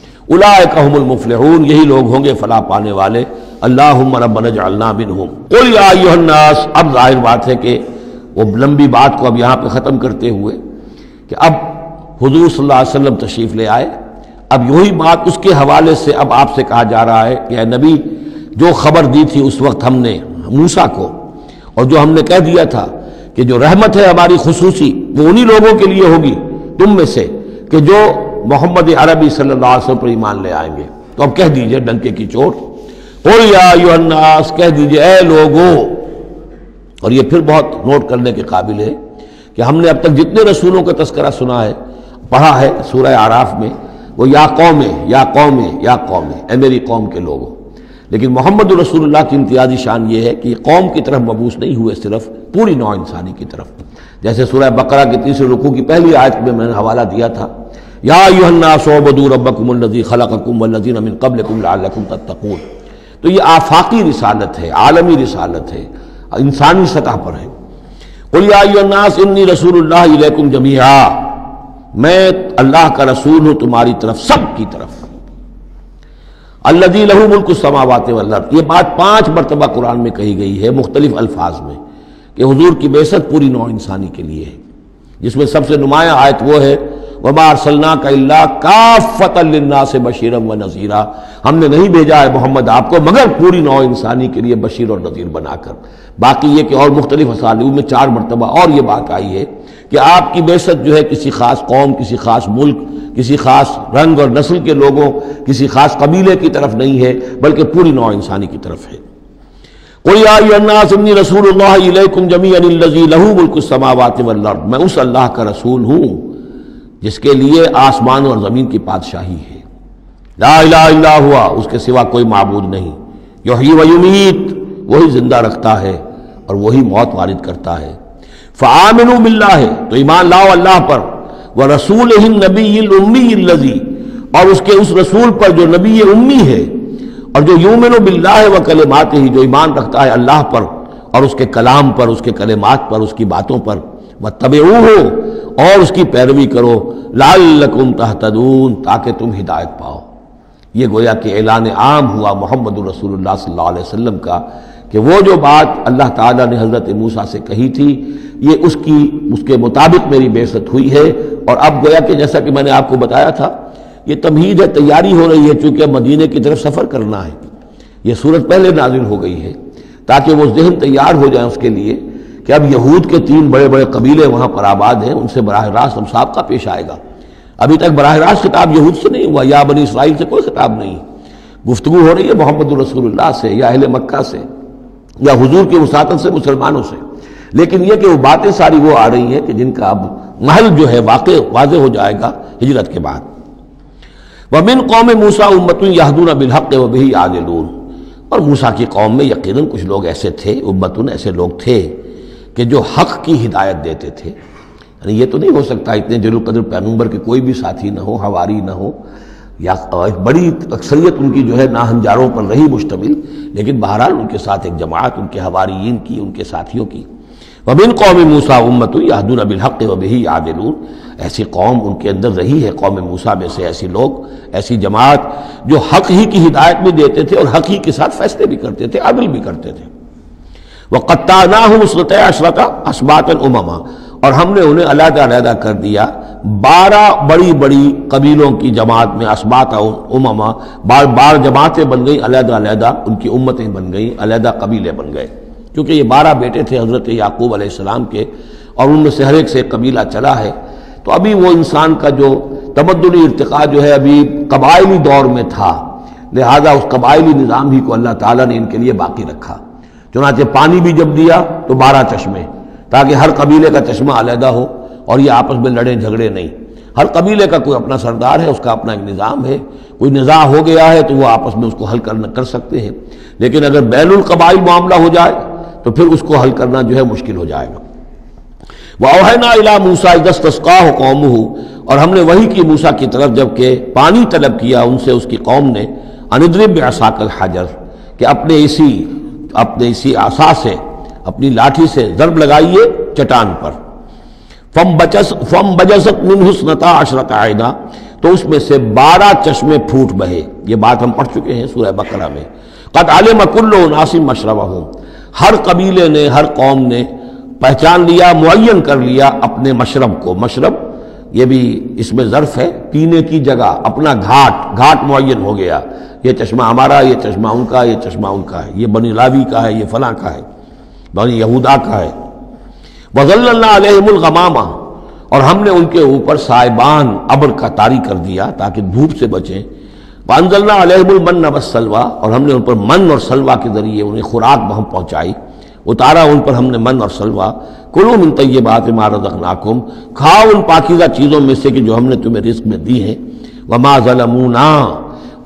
Speaker 1: اولئک هم المفلحون، یہی لوگ ہوں گے فلاح پانے والے۔ اللہم ربنا اجعلنا منہم۔ قل یا ایھا الناس، اب ظاہر بات ہے کہ وہ لمبی بات کو اب یہاں پہ ختم کرتے ہوئے کہ اب حضور صلی اللہ علیہ وسلم تشریف لے آئے، اب یہی بات اس کے حوالے سے اب آپ سے کہا جا رہا ہے کہ اے نبی، جو خبر دی تھی اس وقت ہم نے موسیٰ کو، اور جو ہم نے کہہ دیا تھا کہ جو رحمت ہے ہماری خصوصی وہ انہی لوگوں کے لیے ہوگی تم میں سے کہ جو محمد عربی صلی اللہ علیہ وسلم پر ایمان لے آئیں گے، تو اب کہہ دیجئے ڈنکے کی چوٹ، قل یا ایھا الناس، کہہ دیجئے اے لوگوں۔ اور یہ پھر بہت نوٹ کرنے کے قابل ہے کہ ہم نے اب تک جتنے رسولوں کا تذکرہ سنا ہے، پڑھا ہے سورہ اعراف میں، وہ یا قوم یا قوم یا قوم، اے میری قوم کے لوگوں، لیکن محمد رسول اللہ کی امتیازی شان یہ ہے کہ یہ قوم کی طرف مبعوث نہیں ہوئے، صرف پوری نوع انسانی کی طرف. جیسے سورہ بقرہ کے تیسرے رکوع کی پہلی آیت میں میں نے حوالہ دیا تھا، یا ایھا الناس اعبدوا ربکم الذی خلقکم والذین من قبلکم لعلکم تتقون. تو یہ آفاقی رسالت ہے، عالمی رسالت ہے، انسانی سطح پر ہے. قل یا ایھا الناس انی رسول اللہ الیکم جمیعا، میں اللہ کا رسول ہوں تمہاری طرف، سب کی طرف. الذی لہ ملک السماوات والارض، یہ بات پانچ مرتبہ قرآن میں کہی گئی ہے مختلف الفاظ میں کہ حضور کی بعثت پوری نوع انسانی کے لیے ہے، جس میں سب سے نمایاں آیت وہ ہے وَمَا أَرْسَلْنَاكَ إِلَّا كَافَّةً لِلنَّاسِ بَشِيرًا وَنَذِيرًا، ہم نے نہیں بھیجا ہے محمد آپ کو مگر پوری نوع انسانی کے لیے بشیر اور نذیر بنا کر. باقی یہ کہ اور مختلف اسالیب میں چار مرتبہ اور یہ بات آئی ہے کہ آپ کی بعثت جو ہے کسی خاص قوم، کسی خاص ملک، کسی خاص رنگ اور نسل کے لوگوں، کسی خاص قبیلے کی طرف نہیں ہے بلکہ پوری نوع انسانی کی طرف ہے. قل یا ایھا الناس انی رسول اللہ الیکم جمیعا الذی لہ ملک السماوات والارض، میں اس اللہ کا رسول ہوں جس کے لیے آسمان اور زمین کی بادشاہی ہے. لا الہ الا ہوا، اس کے سوا کوئی معبود نہیں. یحیی و یمیت، وہی زندہ رکھتا ہے اور وہی موت وارد کرتا ہے. فآمنوا باللہ، تو ایمان لاؤ اللہ پر، ورسولہ النبی الامی الذی، اور اس کے اس رسول پر جو نبی امی ہے اور جو یؤمن باللہ وکلماتہ، جو ایمان رکھتا ہے اللہ پر اور اس کے کلام پر، اس کے کلمات پر، اس کی باتوں پر. واتبعوہ، اور اس کی پیروی کرو، لعلکم تہتدون، تاکہ تم ہدایت پاؤ. یہ گویا کہ اعلان عام ہوا محمد رسول اللہ صلی اللہ علیہ وسلم کا کہ وہ جو بات اللہ تعالیٰ نے حضرت موسیٰ سے کہی تھی یہ اس کی اس کے مطابق میری بعثت ہوئی ہے. اور اب گویا کہ جیسا کہ میں نے آپ کو بتایا تھا یہ تمہید ہے، تیاری ہو رہی ہے، چونکہ مدینے کی طرف سفر کرنا ہے. یہ صورت پہلے نازل ہو گئی ہے تاکہ وہ ذہن تیار ہو جائے اس کے لیے کہ اب یہود کے تین بڑے بڑے قبیلے وہاں پر آباد ہیں، ان سے براہ راست مسابقہ پیش آئے گا. ابھی تک براہ راست خطاب یہود سے نہیں ہوا، یا بنی اسرائیل سے کوئی خطاب نہیں. گفتگو ہو رہی ہے محمد رسول اللہ سے یا اہل مکہ سے یا حضور کی وساطت سے مسلمانوں سے. لیکن یہ کہ وہ باتیں ساری وہ آ رہی ہیں کہ جن کا اب محل جو ہے واقع واضح ہو جائے گا ہجرت کے بعد. وَمِن قَوْمِ مُوسَىٰ أُمَّةٌ يَهْدُونَ بِالْحَقِّ وَبِهِ يَعْدِلُونَ، اور موسیٰ کی قوم میں یقیناً کچھ لوگ ایسے تھے، امتن ایسے لوگ تھے کہ جو حق کی ہدایت دیتے تھے. یعنی یہ تو نہیں ہو سکتا اتنے جلیل القدر پیغمبر کے کوئی بھی ساتھی نہ ہو، حواری نہ ہو، یا ایک بڑی اکثریت ان کی جو ہے ناہنجاروں پر رہی مشتمل، لیکن بہرحال ان کے ساتھ ایک جماعت ان کے حواریین کی، ان کے ساتھیوں کی. وَمِن قَوْمِ مُوسَىٰ أُمَّةٌ يَهْدُونَ بِالْحَقِّ وَبِهِ يَعْدِلُونَ، ایسی قوم ان کے اندر رہی ہے قوم موسیٰ میں سے ایسی لوگ، ایسی جماعت جو حق ہی کی ہدایت بھی دیتے تھے اور حق ہی کے ساتھ فیصلے بھی کرتے تھے، عدل بھی کرتے تھے. وَقَطَّعْنَاهُمْ اثْنَتَيْ عَشْرَةَ أَسْبَاطًا أُمَمًا، اور ہم نے انہیں علیحدہ علیحدہ کر دیا بارہ بڑی بڑی قبیلوں کی جماعت میں، اسباط امما، بار بار جماعتیں بن گئی، علیحدہ علیحدہ ان کی امتیں بن گئیں، علیحدہ قبیلے بن گئے. کیونکہ یہ بارہ بیٹے تھے حضرت یعقوب علیہ السلام کے اور ان میں سے ہر ایک سے ایک قبیلہ چلا ہے. تو ابھی وہ انسان کا جو تمدنی ارتقاء جو ہے ابھی قبائلی دور میں تھا، لہذا اس قبائلی نظام ہی کو اللہ تعالیٰ نے ان کے لیے باقی رکھا. چنانچہ پانی بھی جب دیا تو بارہ چشمے، تاکہ ہر قبیلے کا چشمہ علیحدہ ہو اور یہ آپس میں لڑیں جھگڑے نہیں. ہر قبیلے کا کوئی اپنا سردار ہے، اس کا اپنا ایک نظام ہے، کوئی نزاع ہو گیا ہے تو وہ آپس میں اس کو حل کرنا کر سکتے ہیں. لیکن اگر بین القبائل معاملہ ہو جائے تو پھر اس کو حل کرنا جو ہے مشکل ہو جائے گا. وَأَوْحَيْنَا إِلَىٰ مُوسَىٰ إِذْ اسْتَسْقَاهُ قَوْمُهُ، اور ہم نے وحی کی موسیٰ کی طرف جب کہ پانی طلب کیا ان سے اس کی قوم نے، أَنِ اضْرِب بِعَصَاكَ الْحَجَرَ، کہ اپنے اسی اپنے اسی عصا سے، اپنی لاٹھی سے ضرب لگائیے چٹان پر. فَانْبَجَسَتْ مِنْهُ اثْنَتَا عَشْرَةَ عَيْنًا، تو اس میں سے بارہ چشمے پھوٹ بہے. یہ بات ہم پڑھ چکے ہیں سورہ بقرہ میں. قَدْ عَلِمَ كُلُّ أُنَاسٍ مَشْرَبَهُمْ، ہر قبیلے نے، ہر قوم نے پہچان لیا، معین کر لیا اپنے مشرب کو. مشرب یہ بھی اس میں ظرف ہے، پینے کی جگہ، اپنا گھاٹ گھاٹ معین ہو گیا. یہ چشمہ ہمارا، یہ چشمہ ان کا، یہ چشمہ ان کا ہے، یہ بنی لاوی کا ہے، یہ فلاں کا ہے، بنی یہودا کا ہے. وَظَلَّلْنَا عَلَيْهِمُ الْغَمَامَ، اور ہم نے ان کے اوپر سائبان ابر کا طاری کر دیا تاکہ دھوپ سے بچیں. وَأَنزَلْنَا عَلَيْهِمُ الْمَنَّ وَالسَّلْوَىٰ، اور ہم نے ان پر من اور سلوہ کے ذریعے انہیں خوراک بہم پہنچائی، اتارا ان پر ہم نے من اور سلوہ. کلوا من طیبات ما رزقناکم، کھاؤ ان پاکیزہ چیزوں میں سے کہ جو ہم نے تمہیں رزق میں دی ہیں. وما ظلمونا،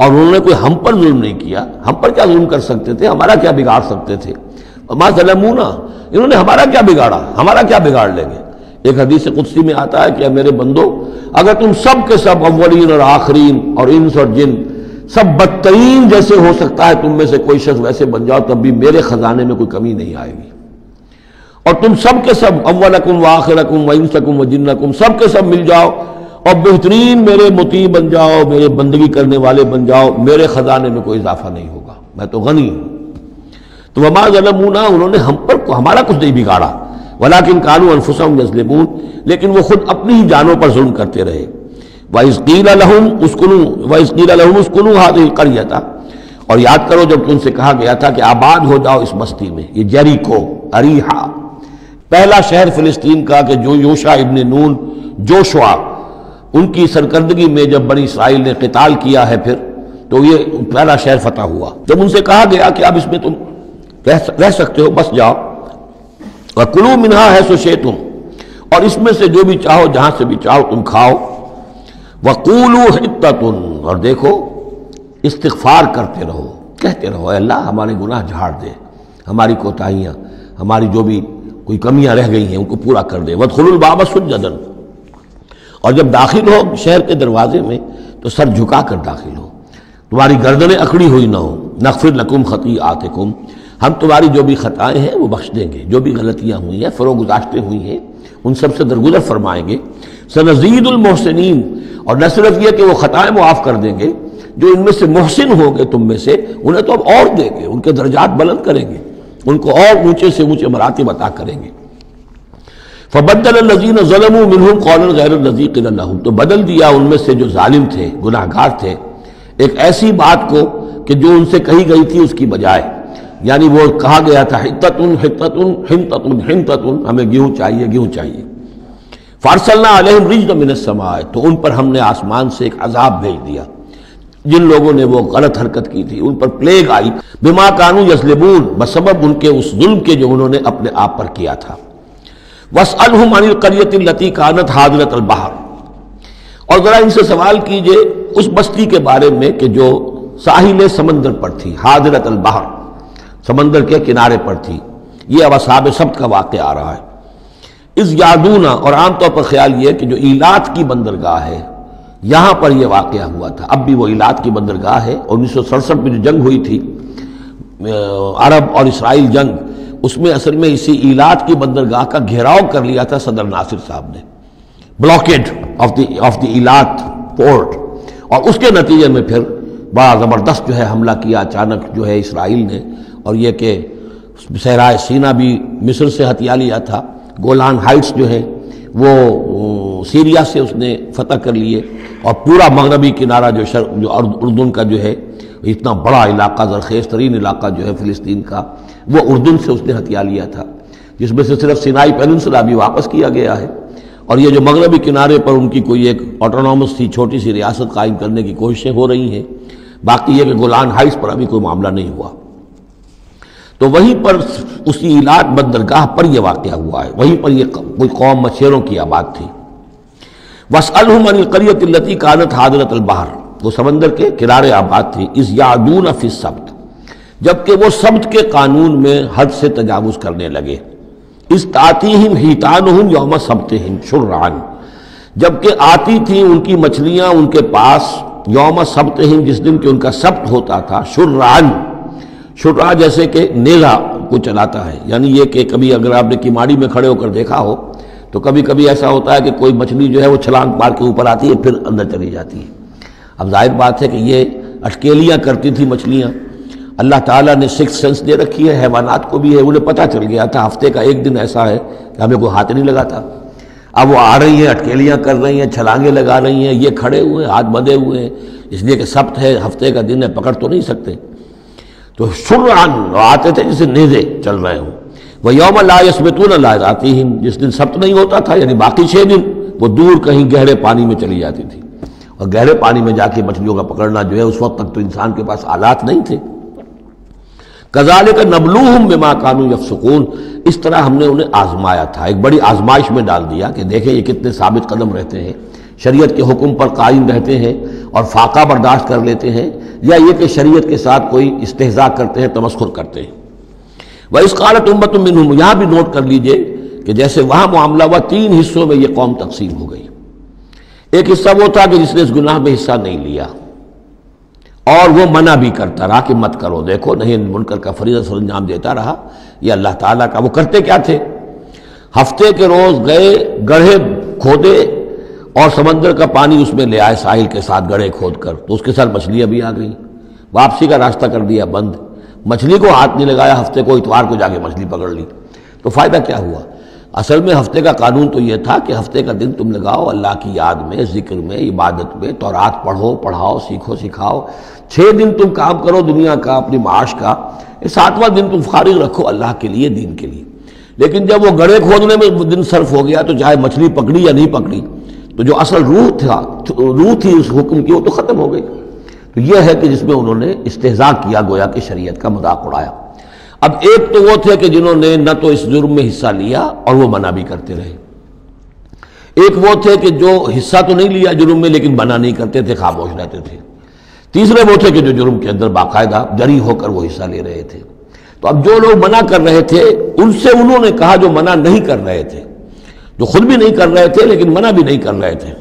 Speaker 1: اور انہوں نے کوئی ہم پر ظلم نہیں کیا. ہم پر کیا ظلم کر سکتے تھے؟ ہمارا کیا بگاڑ سکتے تھے؟ وما ظلمونا، انہوں نے ہمارا کیا بگاڑا، ہمارا کیا بگاڑ لیں گے. ایک حدیث قدسی میں آتا ہے کہ میرے بندو، اگر تم سب کے سب اولین اور آخرین اور انس اور جن سب بدترین جیسے ہو سکتا ہے تم میں سے کوئی شخص ویسے بن جاؤ تب بھی میرے خزانے میں کوئی کمی نہیں آئے گی. اور تم سب کے سب اولکم و آخرکم و انسکم و جنکم سب کے سب مل جاؤ اور بہترین میرے مطیع بن جاؤ، میرے بندگی کرنے والے بن جاؤ، میرے خزانے میں کوئی اضافہ نہیں ہوگا، میں تو غنی ہوں. تو وما ظلمونا، انہوں نے ہم پر ہمارا کچھ نہیں بگاڑا، ولکن کانوا انفسہم یظلمون، لیکن وہ خود اپنی ہی جانوں پر ظلم کرتے رہے. وَإِذْ قِيلَ لَهُمْ اسْكُنُوا وَإِذْ قِيلَ لَهُمْ اسْكُنُوا هَذِهِ الْقَرْيَةَ، اور یاد کرو جب ان سے کہا گیا تھا کہ آباد ہو جاؤ اس بستی میں، یہ جیریکو، اریحا، پہلا شہر فلسطین کا کہ جو یوشع ابن نون جوشوا ان کی سرکردگی میں جب بنی اسرائیل نے قتال کیا ہے پھر تو یہ پہلا شہر فتح ہوا. جب ان سے کہا گیا کہ اب اس میں تم رہ سکتے ہو، بس جاؤ. وَكُلُوا مِنْهَا حَيْثُ شِئْتُمْ، اور اس میں سے جو بھی چاہو جہاں سے بھی چاہو تم کھاؤ. وَقُولُوا حِطَّةٌ، اور دیکھو استغفار کرتے رہو، کہتے رہو اے اللہ ہمارے گناہ جھاڑ دے، ہماری کوتاہیاں، ہماری جو بھی کوئی کمیاں رہ گئی ہیں ان کو پورا کر دے. وَادْخُلُوا الْبَابَ سُجَّدًا، اور جب داخل ہو شہر کے دروازے میں تو سر جھکا کر داخل ہو، تمہاری گردنیں اکڑی ہوئی نہ ہو. نغفر لکم خطیئاتکم، ہم تمہاری جو بھی خطائیں ہیں وہ بخش دیں گے، جو بھی غلطیاں ہوئی ہیں فروغ گزاشتیں ہوئی ہیں ان سب سے درگزر فرمائیں گے. سنزید المحسنین، اور نہ صرف یہ کہ وہ خطائیں معاف کر دیں گے، جو ان میں سے محسن ہوں گے تم میں سے انہیں تو اب اور دیں گے، ان کے درجات بلند کریں گے، ان کو اور اونچے سے اونچے مراتب عطا کریں گے. فبدل الذین ظلموا منہم قولا غیر الذی قیل لہم، تو بدل دیا ان میں سے جو ظالم تھے، گناہ گار تھے، ایک ایسی بات کو کہ جو ان سے کہی گئی تھی اس کی بجائے. یعنی وہ کہا گیا تھا حطۃ حطۃ حنطۃ حنطۃ، ہمیں گیہوں چاہیے گیہوں چاہیے. فارسلنا علیہم رجزا من السماء، تو ان پر ہم نے آسمان سے ایک عذاب بھیج دیا. جن لوگوں نے وہ غلط حرکت کی تھی ان پر پلیگ آئی، بما کانوا یظلمون، بسبب ان کے اس ظلم کے جو انہوں نے اپنے آپ پر کیا تھا. واسألہم عن القریۃ التی کانت حاضرۃ البحر، اور ذرا ان سے سوال کیجئے اس بستی کے بارے میں کہ جو ساحل سمندر پر تھی، حاضرۃ البحر، سمندر کے کنارے پر تھی. یہ اب اصحاب سبت کا واقعہ آ رہا ہے. اس یادونا، اور عام طور پر خیال یہ کہ جو ایلات کی بندرگاہ ہے یہاں پر یہ واقعہ ہوا تھا. اب بھی وہ ایلات کی بندرگاہ ہے. انیس سو سڑسٹھ میں جو جنگ ہوئی تھی عرب اور اسرائیل جنگ، اس میں اصل میں اسی ایلات کی بندرگاہ کا گھیراؤ کر لیا تھا صدر ناصر صاحب نے، blockade of the of the Eilat port, اور اس کے نتیجے میں پھر بڑا زبردست جو ہے حملہ کیا اچانک جو ہے اسرائیل نے. اور یہ کہ صحرائے سینا بھی مصر سے ہتھیا لیا تھا، گولان ہائٹس جو ہے وہ سیریا سے اس نے فتح کر لیے، اور پورا مغربی کنارہ جو شرق جو اردن کا جو ہے اتنا بڑا علاقہ، زرخیز ترین علاقہ جو ہے فلسطین کا، وہ اردن سے اس نے ہتھیا لیا تھا، جس میں سے صرف سینائی پیننسلا بھی واپس کیا گیا ہے. اور یہ جو مغربی کنارے پر ان کی کوئی ایک آٹونومس سی چھوٹی سی ریاست قائم کرنے کی کوششیں ہو رہی ہیں. باقی یہ کہ گولان ہائٹس پر ابھی کوئی معاملہ نہیں ہوا. تو وہیں پر اسی ایلات بندرگاہ پر یہ واقعہ ہوا ہے، وہیں پر یہ کوئی قوم مچھیروں کی آباد تھی. وَاسْأَلْهُمْ عَنِ الْقَرْيَةِ الَّتِي كَانَتْ حَاضِرَةَ الْبَحْرِ، وہ سمندر کے کنارے آباد تھی. اِذْ يَعْدُونَ فِي السَّبْتِ، جبکہ وہ سبت کے قانون میں حد سے تجاوز کرنے لگے. اِذْ تَأْتِيهِمْ حِيتَانُهُمْ يَوْمَ سَبْتِهِمْ شُرْعًا، جبکہ آتی تھیں ان کی مچھلیاں ان کے پاس یوم سبتہم، جس دن کہ ان کا سبت ہوتا تھا، شرعًا، شرع جیسے کہ نیزہ کو چلاتا ہے. یعنی یہ کہ کبھی اگر آپ نے کماڑی میں کھڑے ہو کر دیکھا ہو تو کبھی کبھی ایسا ہوتا ہے کہ کوئی مچھلی جو ہے وہ چھلانگ مار کے اوپر آتی ہے پھر اندر چلی جاتی ہے. اب ظاہر بات ہے کہ یہ اٹکیلیاں کرتی تھی مچھلیاں. اللہ تعالیٰ نے سکس سینس دے رکھی ہے، حیوانات کو بھی ہے، انہیں پتہ چل گیا تھا ہفتے کا ایک دن ایسا ہے کہ ہمیں کوئی ہاتھ نہیں لگاتا. اب وہ آ رہی ہیں، اٹکیلیاں کر رہی ہیں، چھلانگیں لگا رہی ہیں، یہ کھڑے ہوئے ہاتھ بندھے ہوئے ہیں، اس لیے کہ سبت ہے، ہفتے کا دن ہے، پکڑ تو نہیں سکتے. تو شرعاً آتے تھے جسے نیزے چل رہے ہوں. وَيَوْمَ لَا يَسْبِتُونَ لَا يَأْتِيهِمْ، جس دن سبت نہیں ہوتا تھا یعنی باقی چھ دن وہ دور کہیں گہرے پانی میں چلی جاتی تھی. اور گہرے پانی میں جا کے مچھلیوں کا پکڑنا جو ہے اس وقت تک تو انسان کے پاس آلات نہیں تھے. كَذَلِكَ نَبْلُوهُمْ بِمَا كَانُوا يَفْسُقُونَ، اس طرح ہم نے انہیں آزمایا تھا، ایک بڑی آزمائش میں ڈال دیا کہ دیکھیں یہ کتنے ثابت قدم رہتے ہیں، شریعت کے حکم پر قائم رہتے ہیں اور فاقہ برداشت کر لیتے ہیں، یا یہ کہ شریعت کے ساتھ کوئی استہزاء کرتے ہیں، تمسخر کرتے ہیں۔ وَإِذْ قَالَتْ أُمَّةٌ مِّنْهُمْ، یہاں بھی نوٹ کر لیجئے کہ جیسے وہاں معاملہ ہوا، تین حصوں میں یہ قوم تقسیم ہو گئی۔ ایک حصہ وہ تھا کہ جس نے اس گناہ میں حصہ نہیں لیا اور وہ منع بھی کرتا رہا کہ مت کرو، دیکھو نہیں منکر کا فریضہ سر انجام دیتا رہا، یہ اللہ تعالیٰ کا۔ وہ کرتے کیا تھے؟ ہفتے کے روز گئے، گڑھے کھودے اور سمندر کا پانی اس میں لے آئے ساحل کے ساتھ گڑھے کھود کر، تو اس کے ساتھ مچھلیاں بھی آ گئیں، واپسی کا راستہ کر دیا بند، مچھلی کو ہاتھ نہیں لگایا، ہفتے کو اتوار کو جا کے مچھلی پکڑ لی، تو فائدہ کیا ہوا؟ اصل میں ہفتے کا قانون تو یہ تھا کہ ہفتے کا دن تم لگاؤ اللہ کی یاد میں، ذکر میں، عبادت میں، تورات پڑھو، پڑھاؤ، سیکھو، سکھاؤ۔ چھ دن تم کام کرو دنیا کا، اپنی معاش کا، ساتواں دن تم فارغ رکھو اللہ کے لیے، دین کے لیے۔ لیکن جب وہ گڑھے کھودنے میں دن صرف ہو گیا تو چاہے مچھلی پکڑی یا نہیں پکڑی، تو جو اصل روح تھا، روح تھی اس حکم کی، وہ تو ختم ہو گئی۔ تو یہ ہے کہ جس میں انہوں نے استہزاء کیا، گویا کہ شریعت کا مذاق اڑایا۔ اب ایک تو وہ تھے کہ جنہوں نے نہ تو اس جرم میں حصہ لیا اور وہ منع بھی کرتے رہے، ایک وہ تھے کہ جو حصہ تو نہیں لیا جرم میں لیکن منع نہیں کرتے تھے، خاموش رہتے تھے، تیسرے وہ تھے کہ جو جرم کے اندر باقاعدہ جری ہو کر وہ حصہ لے رہے تھے۔ تو اب جو لوگ منع کر رہے تھے ان سے انہوں نے کہا جو منع نہیں کر رہے تھے، جو خود بھی نہیں کر رہے تھے لیکن منع بھی نہیں کر رہے تھے،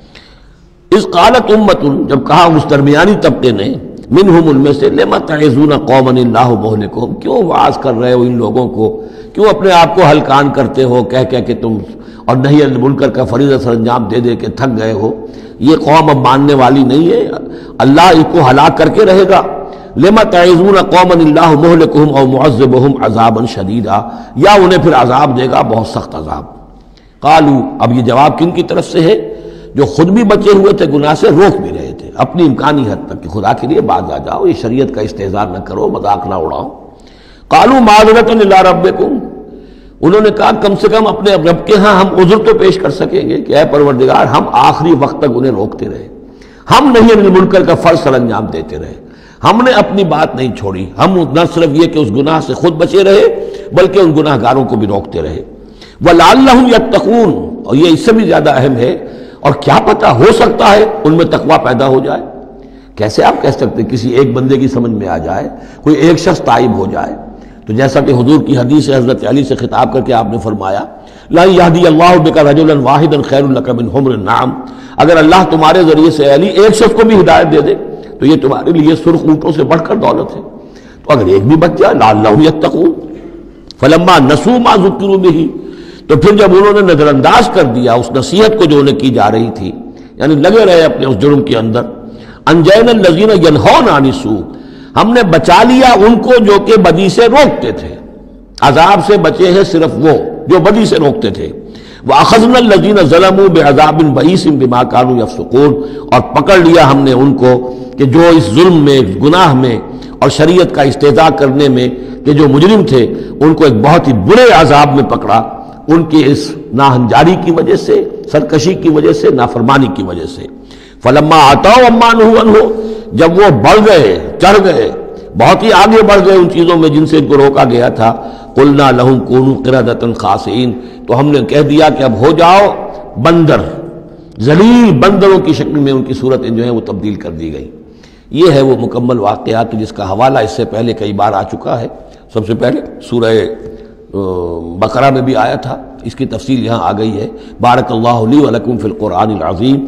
Speaker 1: اس قالت امت، جب کہا اس درمیانی طبقے نے، منہم ان میں سے، لما تعظون قوما اللہ مہلکہم، کیوں واعظ کر رہے ہو ان لوگوں کو، کیوں اپنے آپ کو ہلکان کرتے ہو کہہ کہہ کہ تم اور نہی عن المنکر کا فریضہ سر انجام دے دے کے تھک گئے ہو، یہ قوم اب ماننے والی نہیں ہے، اللہ ان کو ہلاک کر کے رہے گا۔ لما تعظون قوما اللہ مہلکہم او معذبہم عذابا شدیدا، یا انہیں پھر عذاب دے گا بہت سخت عذاب۔ قالو، اب یہ جواب کن کی طرف سے ہے؟ جو خود بھی بچے ہوئے تھے گناہ سے، روک بھی رہے تھے اپنی امکانی حد تک کہ خدا کے لیے باز آ جاؤ، یہ شریعت کا استہزاء نہ کرو، مذاق نہ اڑاؤ۔ قالوا معذرۃ الی ربکم، انہوں نے کہا کم سے کم اپنے رب کے ہاں ہم عذر تو پیش کر سکیں گے کہ اے پروردگار، ہم آخری وقت تک انہیں روکتے رہے، ہم نہیں عن المنکر کا فرض سر انجام دیتے رہے، ہم نے اپنی بات نہیں چھوڑی، ہم نہ صرف یہ کہ اس گناہ سے خود بچے رہے بلکہ ان گناہ گاروں کو بھی روکتے رہے۔ وَلَعَلَّهُمْ يَتَّقُونَ، اور یہ اس سے بھی زیادہ اہم ہے، اور کیا پتہ ہو سکتا ہے ان میں تقویٰ پیدا ہو جائے۔ کیسے آپ کہہ سکتے کسی ایک بندے کی سمجھ میں آ جائے، کوئی ایک شخص تائب ہو جائے؟ تو جیسا کہ حضور کی حدیث ہے، حضرت علی سے خطاب کر کے آپ نے فرمایا، لا یہدی اللہ بک رجلا واحدا خیر لک من حمر النعم، اگر اللہ تمہارے ذریعے سے علی ایک شخص کو بھی ہدایت دے دے تو یہ تمہارے لیے سرخ اونٹوں سے بڑھ کر دولت ہے۔ تو اگر ایک بھی بچ جائے، لعلہم یتقون، فلما نسوا ما ذکروا بہ، تو پھر جب انہوں نے نظر انداز کر دیا اس نصیحت کو جو انہیں کی جا رہی تھی، یعنی لگے رہے اپنے اس جرم کے اندر، انجینا الذین ینہون عن السوء، ہم نے بچا لیا ان کو جو کہ بدی سے روکتے تھے، عذاب سے بچے ہیں صرف وہ جو بدی سے روکتے تھے۔ وَأَخَذْنَا الَّذِينَ ظَلَمُوا بِعَذَابٍ بَئِيسٍ بِمَا كَانُوا يَفْسُقُونَ، اور پکڑ لیا ہم نے ان کو کہ جو اس ظلم میں، گناہ میں اور شریعت کا استہزاء کرنے میں کہ جو مجرم تھے، ان کو ایک بہت ہی برے عذاب میں پکڑا، ان کی اس ناہنجاری کی وجہ سے، سرکشی کی وجہ سے، نافرمانی کی وجہ سے۔ فَلَمَّا عَتَوْا عَمَّا نُهُوا عَنْهُ، جب وہ بڑھ گئے، چڑھ گئے، بہت ہی آگے بڑھ گئے ان چیزوں میں جن سے ان کو روکا گیا تھا، قُلْنَا لَهُمْ كُونُوا قِرَدَةً خَاسِئِينَ، تو ہم نے کہہ دیا کہ اب ہو جاؤ بندر، ذلیل بندروں کی شکل میں ان کی صورتیں جو ہیں وہ تبدیل کر دی گئی۔ یہ ہے وہ مکمل واقعہ کہ جس کا حوالہ اس سے پہلے کئی بار آ چکا ہے۔ سب سے پہلے سورہ بقرہ میں بھی آیا تھا، اس کی تفصیل یہاں آ گئی ہے۔ بارک اللہ لی ولکم فی القرآن العظیم